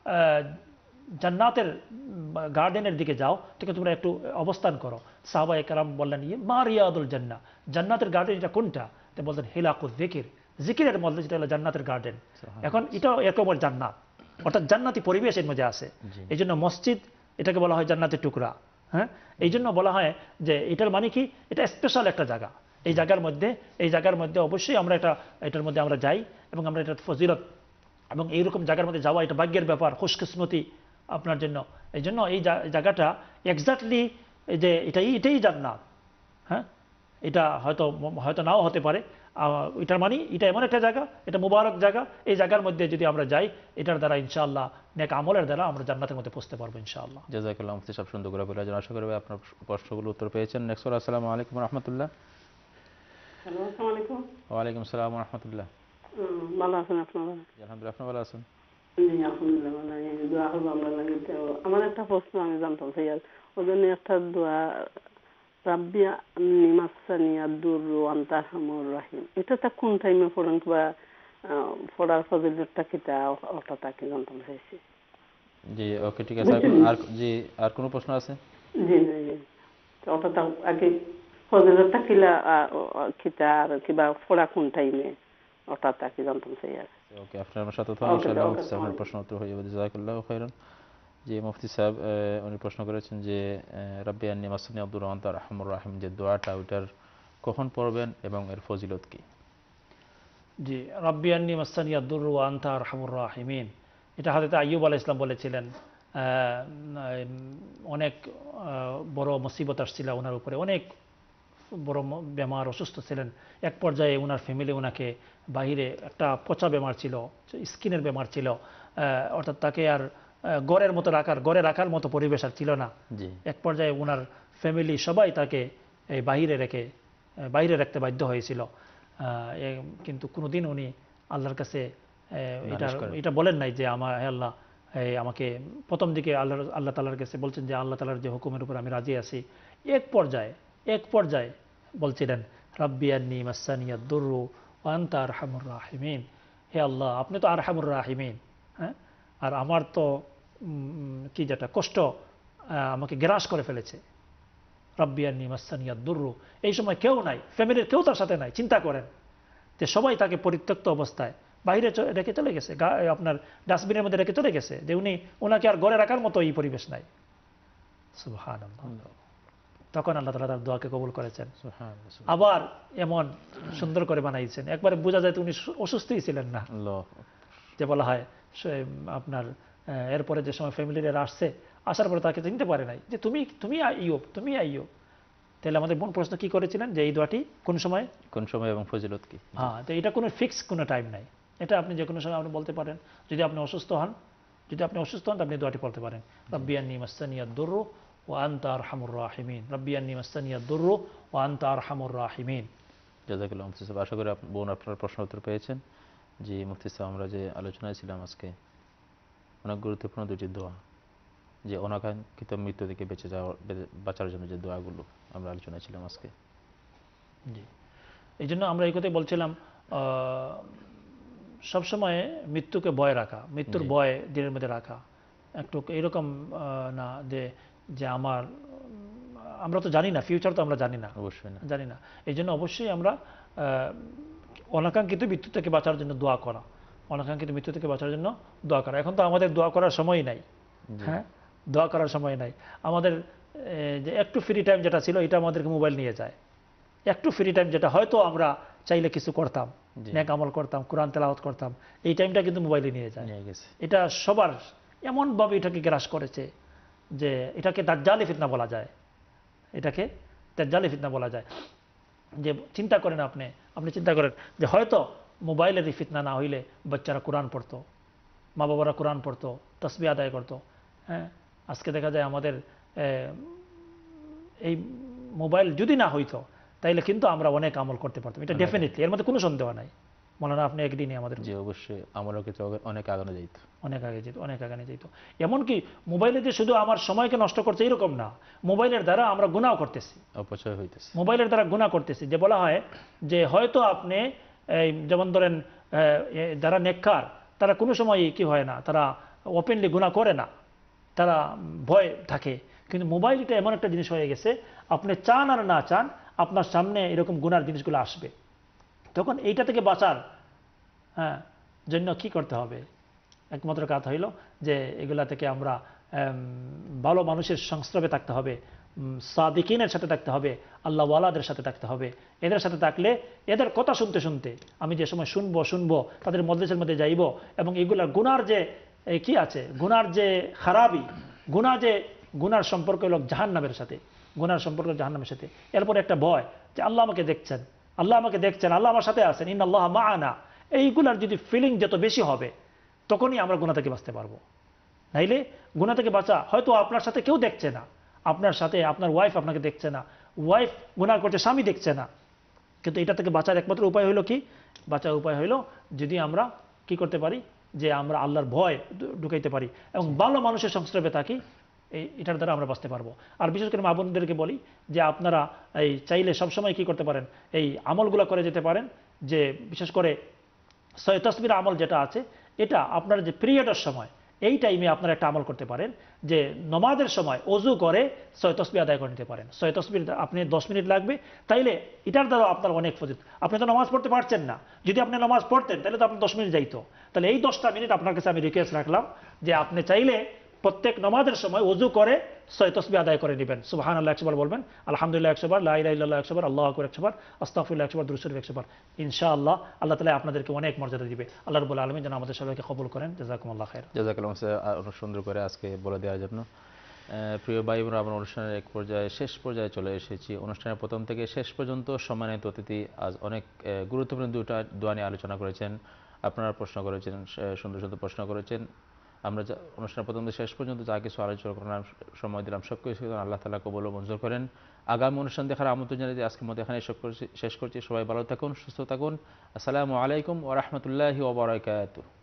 Speaker 2: জান্নাতের গার্ডেনের দিকে যাও, ঠিক তোমরা একটু অবস্থান করো। সাহাবায়ে কেরাম বললেন, ইয়ে মা রিয়াদুল জান্নাহ, জান্নাতের গার্ডেন এটা কোনটা? তো বলতেন হিলাকুয যিকির, জিকিরের মধ্যে যেটা হলো জান্নাতের গার্ডেন। এখন এটা এরকম জান্নাত, অর্থাৎ জান্নাতি পরিবেশ এর মধ্যে আছে। এই জন্য মসজিদ এটাকে বলা হয় জান্নাতের টুকরা। হ্যাঁ, এই জন্য বলা হয় যে এটার মানে কি, এটা স্পেশাল একটা জায়গা। এই জায়গার মধ্যে এই জায়গার মধ্যে অবশ্যই আমরা এটা এটার মধ্যে আমরা যাই এবং আমরা এটা ফজিলত এবং এইরকম জায়গার মধ্যে যাওয়া এটা ভাগ্যের ব্যাপার, খুশকিসমতি আপনার জন্য। এই জন্য এই জায়গাটা এক্স্যাক্টলি যে এটাই এটাই জান্নাত। হ্যাঁ, এটা হয়তো হয়তো নাও হতে পারে। এটার মানে এটা এমন একটা জায়গা, এটা মুবারক জায়গা। এই জায়গার মধ্যে যদি আমরা যাই, এটার দ্বারা ইনশাআল্লাহ নেক আমলের দ্বারা আমরা জান্নাতের মধ্যে পৌঁছতে পারবো ইনশাআল্লাহ।
Speaker 1: জাযাকাল্লাহ মুফতি সাহেব, সুন্দর করে বলে আশা করি আপনার প্রশ্নগুলো উত্তর পেয়েছেন। নেক্সট, আসসালামু আলাইকুম ওয়া রাহমাতুল্লাহ।
Speaker 4: হ্যালো, আসসালামু আলাইকুম।
Speaker 1: ওয়া আলাইকুম আসসালাম ওয়া রাহমাতুল্লাহ।
Speaker 4: ভালো আছেন আপনারা?
Speaker 1: আলহামদুলিল্লাহ, আপনি ভালো আছেন?
Speaker 4: জি আলহামদুলিল্লাহ ভালো। এই দোয়া হলো আমরা লাগে। আমার একটা প্রশ্ন আমি জানতাম চাই, ওই জন্য একটা দোয়া, রাব্বি আন্নি মাসানি আদ-দুররু ওয়া আনতা আরহামুর রাহিম, এটা কোন টাইমে পড়েন বা পড়ার ফজিলতটা কিটা ওটা তাকে জানতাম চাইছি।
Speaker 1: জি ওকে, ঠিক আছে। আর জি আর কোনো প্রশ্ন আছে?
Speaker 4: জি জি, ওটা তো আগে ফজিলতটা কিলা কিটা আর কিবা পড়া কোন টাইমে ওটা তাকে জানতাম চাই।
Speaker 1: ওকে, আপনার আমার সাথে থাকুন ইনশাআল্লাহ মুফতি সাহেব, আপনার প্রশ্ন উত্তর হয়ে যাবে। জাযাকাল্লাহু খাইরান। জি মুফতি সাহেব উনি প্রশ্ন করেছেন যে রাব্বি আন্নি মাসানি আদ-দুররু ওয়া আনতা আরহামুর রাহিম, যে দোয়াটা ওইটার কখন পড়বেন এবং এর ফজিলত কি?
Speaker 2: জি, রাব্বি আন্নি মাসানি আদ-দুররু ওয়া আনতা আরহামুর রাহিমিন, এটা হযরত আইয়ুব আলাইহিস সালাম বলেছিলেন। অনেক বড় মুসিবত আসছিল ওনার উপরে, অনেক বড় বেমার, অসুস্থ ছিলেন। এক পর্যায়ে ওনার ফ্যামিলি ওনাকে বাহিরে, একটা পচা বেমার ছিল, স্কিনের বেমার ছিল, অর্থাৎ তাকে আর গড়ের মতো রাখার গড়ে রাখার মতো পরিবেশ আর ছিল না। এক পর্যায়ে ওনার ফ্যামিলি সবাই তাকে এই বাহিরে রেখে বাইরে রাখতে বাধ্য হয়েছিল। কিন্তু কোনোদিন উনি আল্লাহর কাছে এটা এটা বলেন নাই যে আমার আল্লাহ আমাকে, প্রথম দিকে আল্লাহ আল্লাহ তাআলার কাছে বলছেন যে আল্লাহ তাআলার যে হুকুমের উপর আমি রাজি আছি। এক পর্যায়ে এক পর্যায়ে বলছিলেন রাব্বি আন্নি মাসানি আদ-দুররু ওয়া আনতা আরহামুর রাহিমিন, হে আল্লাহ আপনি তো আরহামুর রাহিমিন। হ্যাঁ, আর আমার তো কি যেটা কষ্ট আমাকে গ্রাস করে ফেলেছে। রাব্বি আন্নি মাসানি আদ-দুররু, এই সময় কেউ নাই, ফ্যামিলির কেউ তার সাথে নাই। চিন্তা করেন যে সবাই তাকে পরিত্যক্ত অবস্থায় বাইরে রেখে চলে গেছে, আপনার ডাস্টবিনের মধ্যে রেখে চলে গেছে, যে উনি ওনাকে আর ঘরে রাখার মতো এই পরিবেশ নাই। সুবহানাল্লাহ। তখন আল্লাহ তাআলা তার দোয়াকে কবুল করেছেন। আবার এমন সুন্দর করে বানাইছেন, একবারে বোঝা যায় উনি অসুস্থই ছিলেন না। যে বলা হয় আপনার এরপরে যে সময় ফ্যামিলির আসছে, আসার পরে তাকে চিনতে পারে নাই যে তুমি তুমি আইয়ুব, তুমি আইয়ুব। তাহলে আমাদের বোন প্রশ্ন কি করেছিলেন যে এই দোয়াটি কোন সময়
Speaker 1: কোন সময় এবং ফজিলত কি?
Speaker 2: হ্যাঁ, তো এটা কোনো ফিক্স কোনো টাইম নাই, এটা আপনি যে কোনো সময় আপনি বলতে পারেন। যদি আপনি অসুস্থ হন যদি আপনি অসুস্থ হন আপনি দোয়াটি পড়তে পারেন, রাব্বি আন্নি মাসানি আদ-দুররু ওয়া আনতা আরহামুর রাহিমিন, রাব্বি আন্নি মাসানি আদ-দুররু ওয়া আনতা আরহামুর রাহিমিন।
Speaker 1: জাযাকাল্লাহু মুফতি সাহেব, আশা করি আপনি বোন আপনার প্রশ্ন উত্তর পেয়েছেন। জি মুফতি সাহেব, আমরা যে আলোচনায় ছিলাম আজকে অনেক গুরুত্বপূর্ণ দুটি দোয়া, যে অনাকাঙ্ক্ষিত মৃত্যু থেকে বেঁচে যাওয়ার বাঁচার জন্য যে দোয়াগুলো আমরা আলোচনায় ছিলাম আজকে।
Speaker 2: জি, এই জন্য আমরা এই কথাই বলছিলাম, সবসময় মৃত্যুকে ভয় রাখা, মৃত্যুর ভয় দিনের মধ্যে রাখা, একটু এরকম না যে যে আমার আমরা তো জানি না, ফিউচার তো আমরা জানি না, অবশ্যই না জানি না। এই জন্য অবশ্যই আমরা অনাকাঙ্ক্ষিত মৃত্যু থেকে বাঁচার জন্য দোয়া করা, অনাকাঙ্ক্ষিত মৃত্যু থেকে বাঁচার জন্য দোয়া করা। এখন তো আমাদের দোয়া করার সময় নাই। হ্যাঁ, দোয়া করার সময় নাই। আমাদের যে একটু ফ্রি টাইম যেটা ছিল, এটা আমাদেরকে মোবাইল নিয়ে যায়। একটু ফ্রি টাইম যেটা হয়তো আমরা চাইলে কিছু করতাম, নেক আমল করতাম, কোরআন তেলাওয়াত করতাম, এই টাইমটা কিন্তু মোবাইলে নিয়ে যায়। এটা সবার এমনভাবে এটাকে গ্রাস করেছে যে এটাকে দাজ্জালি ফিতনা বলা যায়, এটাকে দাজ্জালি ফিতনা বলা যায়। যে চিন্তা করেন আপনি আপনি চিন্তা করেন যে হয়তো মোবাইলের এই ফিতনা না হইলে বাচ্চারা কোরআন পড়তো, মা বাবারা কোরআন পড়তো, তাসবিহ আদায় করতো। হ্যাঁ, আজকে দেখা যায় আমাদের এই মোবাইল যদি না হইতো তাইলে কিন্তু আমরা অনেক আমল করতে পারতাম, এটা ডেফিনেটলি, এর মধ্যে কোনো সন্দেহ নাই। মৌলানা আপনি একদিনই আমাদের
Speaker 1: জি অবশ্যই আমরাও কিন্তু অনেক আগানো যেত,
Speaker 2: অনেক আগে যেত, অনেক আগানো যেত। এমনকি মোবাইলে যে শুধু আমার সময়কে নষ্ট করছে এরকম না, মোবাইলের দ্বারা আমরা গুনাহ করতেছি,
Speaker 1: অপচয় হইতেছে,
Speaker 2: মোবাইলের দ্বারা গুনাহ করতেছি। যে বলা হয় যে হয়তো আপনি এই যেমন ধরেন যারা নেককার তারা কোনো সময় কি হয় না, তারা ওপেনলি গুনাহ করে না, তারা ভয় থাকে। কিন্তু মোবাইলটা এমন একটা জিনিস হয়ে গেছে, আপনি চান আর না চান আপনার সামনে এরকম গুনার জিনিসগুলো আসবে। তখন এইটা থেকে বাঁচার হ্যাঁ জন্য কি করতে হবে? একমাত্র কাজ হইল যে এগুলা থেকে আমরা ভালো মানুষের সংস্রবে থাকতে হবে, সাদিকিনের সাথে থাকতে হবে, আল্লাহ ওয়ালাদের সাথে থাকতে হবে। এদের সাথে থাকলে এদের কথা শুনতে শুনতে আমি যে সময় শুনবো শুনবো তাদের মজলিসের মধ্যে যাইব, এবং এগুলা গুনার যে কি আছে, গুনার যে খারাপি, গুনাহ যে গুনার সম্পর্ক হলো জাহান্নামের সাথে, গুনার সম্পর্ক জাহান্নামের সাথে। এরপর একটা ভয় যে আল্লাহ আমাকে দেখছেন, আল্লাহ আমাকে দেখছেন, আল্লাহ আমার সাথে আছেন, ইন্নাল্লাহ মাআনা। এইগুলার যদি ফিলিং যত বেশি হবে তখনই আমরা গুনাহ থেকে বাঁচতে পারবো। নাইলে গুনাহ থেকে বাঁচা, হয়তো আপনার সাথে কেউ দেখছে না, আপনার সাথে আপনার ওয়াইফ আপনাকে দেখছে না, ওয়াইফ গুনাহ করছে স্বামী দেখছে না, কিন্তু এটা থেকে বাঁচার একমাত্র উপায় হলো কি? বাঁচার উপায় হলো যদি আমরা কি করতে পারি, যে আমরা আল্লাহর ভয় ঢুকাইতে পারি এবং ভালো মানুষের সংস্রবে থাকি, এই এটার দ্বারা আমরা বাঁচতে পারবো। আর বিশেষ করে মা বোনদেরকে বলি যে আপনারা এই চাইলে সবসময় কি করতে পারেন, এই আমলগুলো করে যেতে পারেন। যে বিশেষ করে ছয় তাসবির আমল যেটা আছে, এটা আপনার যে পিরিয়ডের সময় এই টাইমে আপনারা একটা আমল করতে পারেন, যে নমাজের সময় ওযু করে ছয় তাসবিহ আদায় করে নিতে পারেন। ছয় তাসবিহ আপনি দশ মিনিট লাগবে, তাইলে এটার দ্বারা আপনার অনেক ফজিলত। আপনি তো নামাজ পড়তে পারছেন না, যদি আপনি নামাজ পড়তেন তাহলে তো আপনার দশ মিনিট যাইতো। তাহলে এই দশটা মিনিট আপনার কাছে আমি রিকোয়েস্ট রাখলাম যে আপনি চাইলে প্রত্যেক নামাজের সময় ওযু করে ছয় তাসবিহ আদায় করে নেবেন। সুবহানাল্লাহ একশো বার বলবেন, আলহামদুলিল্লাহ একশো বার, লা ইলাহা ইল্লাল্লাহ একশো বার, আল্লাহু আকবার একশো বার, আস্তাগফিরুল্লাহ একশো বার, দুরূদ শরীফ একশো বার। ইনশাআল্লাহ আল্লাহ তাআলা আপনাদেরকে অনেক মর্যাদা দিবে। আল্লাহ রাব্বুল আলামিন যেন আমাদের সবাইকে কবুল করেন। জাযাকুমুল্লাহ খাইর।
Speaker 1: জাযাকাল্লাহু খাইর সুন্দর করে আজকে বলে দেওয়ার জন্য। প্রিয় ভাই বোনেরা, আমরা অনুষ্ঠানের এক পর্যায়ে শেষ পর্যায়ে চলে এসেছি। অনুষ্ঠানের প্রথম থেকে শেষ পর্যন্ত সম্মানিত অতিথি আজ অনেক গুরুত্বপূর্ণ দুটা দোয়া নিয়ে আলোচনা করেছেন, আপনারা প্রশ্ন করেছেন, সুন্দর সুন্দর প্রশ্ন করেছেন। আমরা অনুষ্ঠানের প্রথম থেকে শেষ পর্যন্ত যা কিছু আলোচনা করার সময় দিলাম সব কিছু আল্লাহ তাআলা কবুল ও মঞ্জুর করেন। আগামী অনুষ্ঠান দেখার আমন্ত্রণ জানিয়ে আজকের মতো এখানে শেষ করছি। সবাই ভালো থাকুন, সুস্থ থাকুন। আসসালামু আলাইকুম ওয়া রাহমাতুল্লাহি ওয়া বারাকাতুহু।